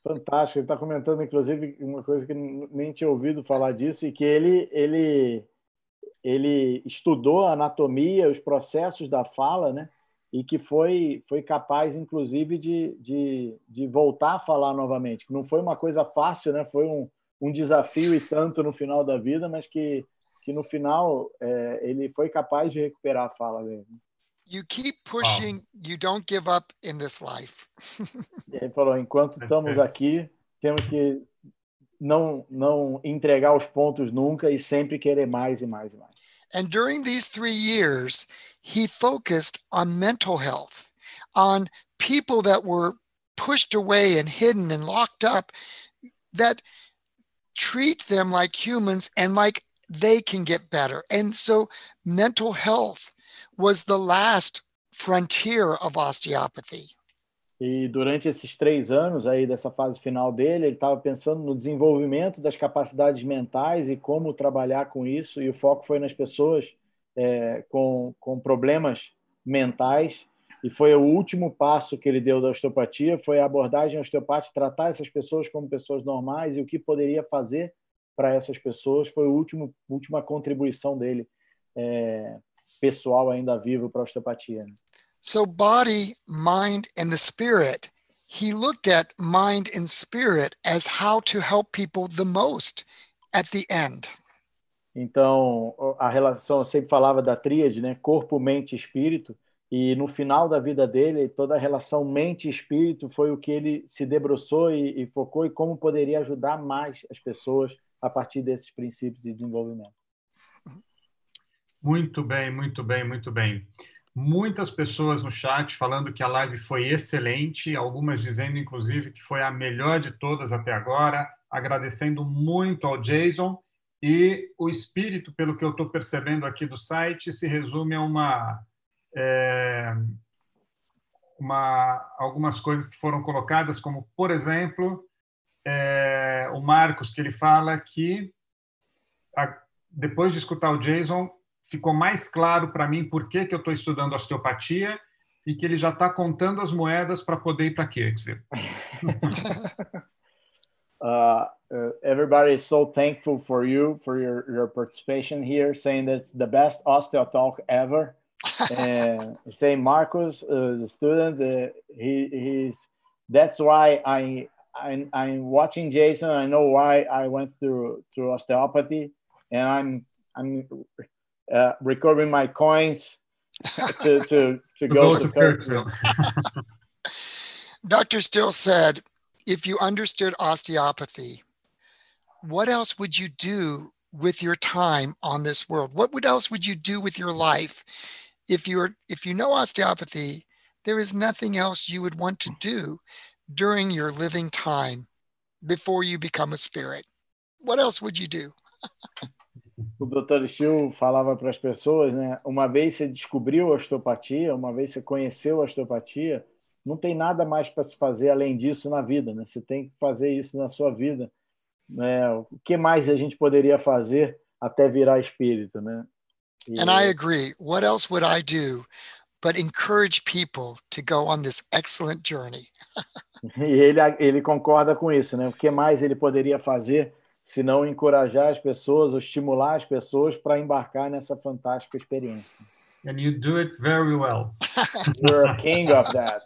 S1: Fantástico. Ele está comentando, inclusive, uma coisa que nem tinha ouvido falar disso, e que ele, ele, ele estudou a anatomia, os processos da fala, né? E que foi, foi capaz, inclusive, de, de, de voltar a falar novamente. Não foi uma coisa fácil, né? Foi um, um desafio e tanto no final da vida, mas que, que no final é, ele foi capaz de recuperar a fala dele.
S3: You keep pushing, wow. You don't give up in this life.
S1: E ele falou, enquanto estamos aqui, temos que não, não entregar os pontos nunca e sempre querer mais e mais e mais.
S3: And during these three years, he focused on mental health, on people that were pushed away and hidden and locked up, that treat them like humans and like they can get better. And so mental health was the last frontier of osteopathy.
S1: E durante esses três anos aí dessa fase final dele, ele estava pensando no desenvolvimento das capacidades mentais e como trabalhar com isso, e o foco foi nas pessoas é, com, com problemas mentais, e foi o último passo que ele deu da osteopatia, foi a abordagem osteopática, tratar essas pessoas como pessoas normais e o que poderia fazer para essas pessoas, foi a última, última contribuição dele é, pessoal ainda vivo para a osteopatia.
S3: So body, mind, and the spirit, he looked at mind and spirit as how to help people the most at the end.
S1: Então, a relação, eu sempre falava da tríade, né? Corpo, mente e espírito, e no final da vida dele, toda a relação mente e espírito foi o que ele se debruçou e, e focou e como poderia ajudar mais as pessoas a partir desses princípios de desenvolvimento.
S2: Muito bem, muito bem, muito bem. Muitas pessoas no chat falando que a live foi excelente, algumas dizendo, inclusive, que foi a melhor de todas até agora, agradecendo muito ao Jason, e o espírito, pelo que eu estou percebendo aqui do site, se resume a uma, é, uma, algumas coisas que foram colocadas, como, por exemplo, é, o Marcos, que ele fala que, a, depois de escutar o Jason, ficou mais claro para mim por que, que eu estou estudando osteopatia e que ele já está contando as moedas para poder ir para Kirksville.
S1: uh, uh, everybody is so thankful for you, for your, your participation here, saying that it's the best osteo talk ever. And saying Marcus, uh, the student, uh, he, he's, that's why I, I, I'm watching Jason. I know why I went through, through osteopathy, and I'm, I'm, Uh, recovering my coins to, to, to go, go to, to Kirksville.
S3: Doctor Still said, if you understood osteopathy, what else would you do with your time on this world? What would else would you do with your life? If you're, if you know osteopathy, there is nothing else you would want to do during your living time before you become a spirit. What else would you do?
S1: O doutor Still falava para as pessoas, né? Uma vez você descobriu a osteopatia, uma vez você conheceu a osteopatia, não tem nada mais para se fazer além disso na vida, né? Você tem que fazer isso na sua vida, né? O que mais a gente poderia fazer até virar espírito, né?
S3: E... And I agree. What else would I do but encourage people to go on this excellent journey?
S1: E ele ele concorda com isso, né? O que mais ele poderia fazer se não encorajar as pessoas ou estimular as pessoas para embarcar nessa fantástica experiência.
S2: And you do it very well.
S1: You're a king of that.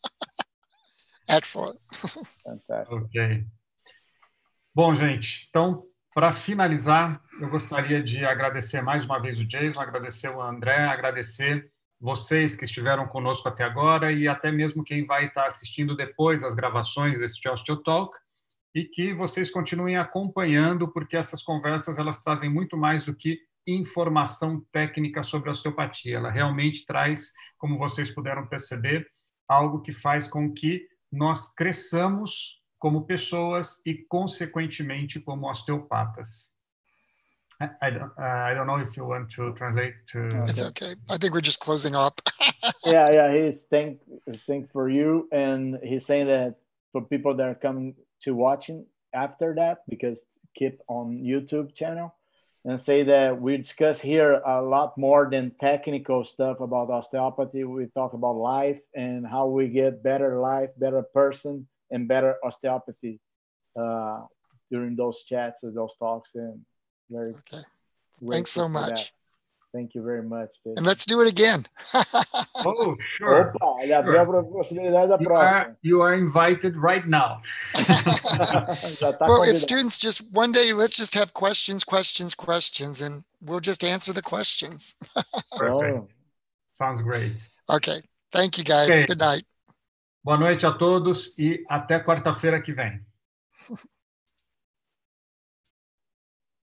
S3: Excellent.
S1: Fantástico.
S2: Ok. Bom, gente, então, para finalizar, eu gostaria de agradecer mais uma vez o Jason, agradecer o André, agradecer vocês que estiveram conosco até agora e até mesmo quem vai estar assistindo depois as gravações desse Osteo Talk. E que vocês continuem acompanhando, porque essas conversas elas trazem muito mais do que informação técnica sobre a osteopatia. Ela realmente traz, como vocês puderam perceber, algo que faz com que nós cresçamos como pessoas e, consequentemente, como osteopatas. I, I, don't, uh, I don't know if you want to translate to...
S3: It's okay. I think we're just closing up.
S1: yeah, yeah, he's thank, thank for you, and he's saying that for people that are coming to watching after that, because keep on YouTube channel, and say that we discuss here a lot more than technical stuff about osteopathy. We talk about life and how we get better life, better person, and better osteopathy uh, during those chats and those talks. And very
S3: okay. Thanks so much.
S1: That. Thank you very much. Jason.
S3: And let's do it again.
S2: Oh, sure.
S1: Opa, ele abriu a possibilidade da
S2: you
S1: próxima.
S2: Are, you are invited right now.
S1: Já tá
S3: well,
S1: convidado.
S3: if students just one day, let's just have questions, questions, questions, and we'll just answer the questions.
S2: Perfect. Sounds great.
S3: Okay. Thank you, guys.
S2: Okay.
S3: Good night.
S2: Boa noite a todos e até quarta-feira que vem.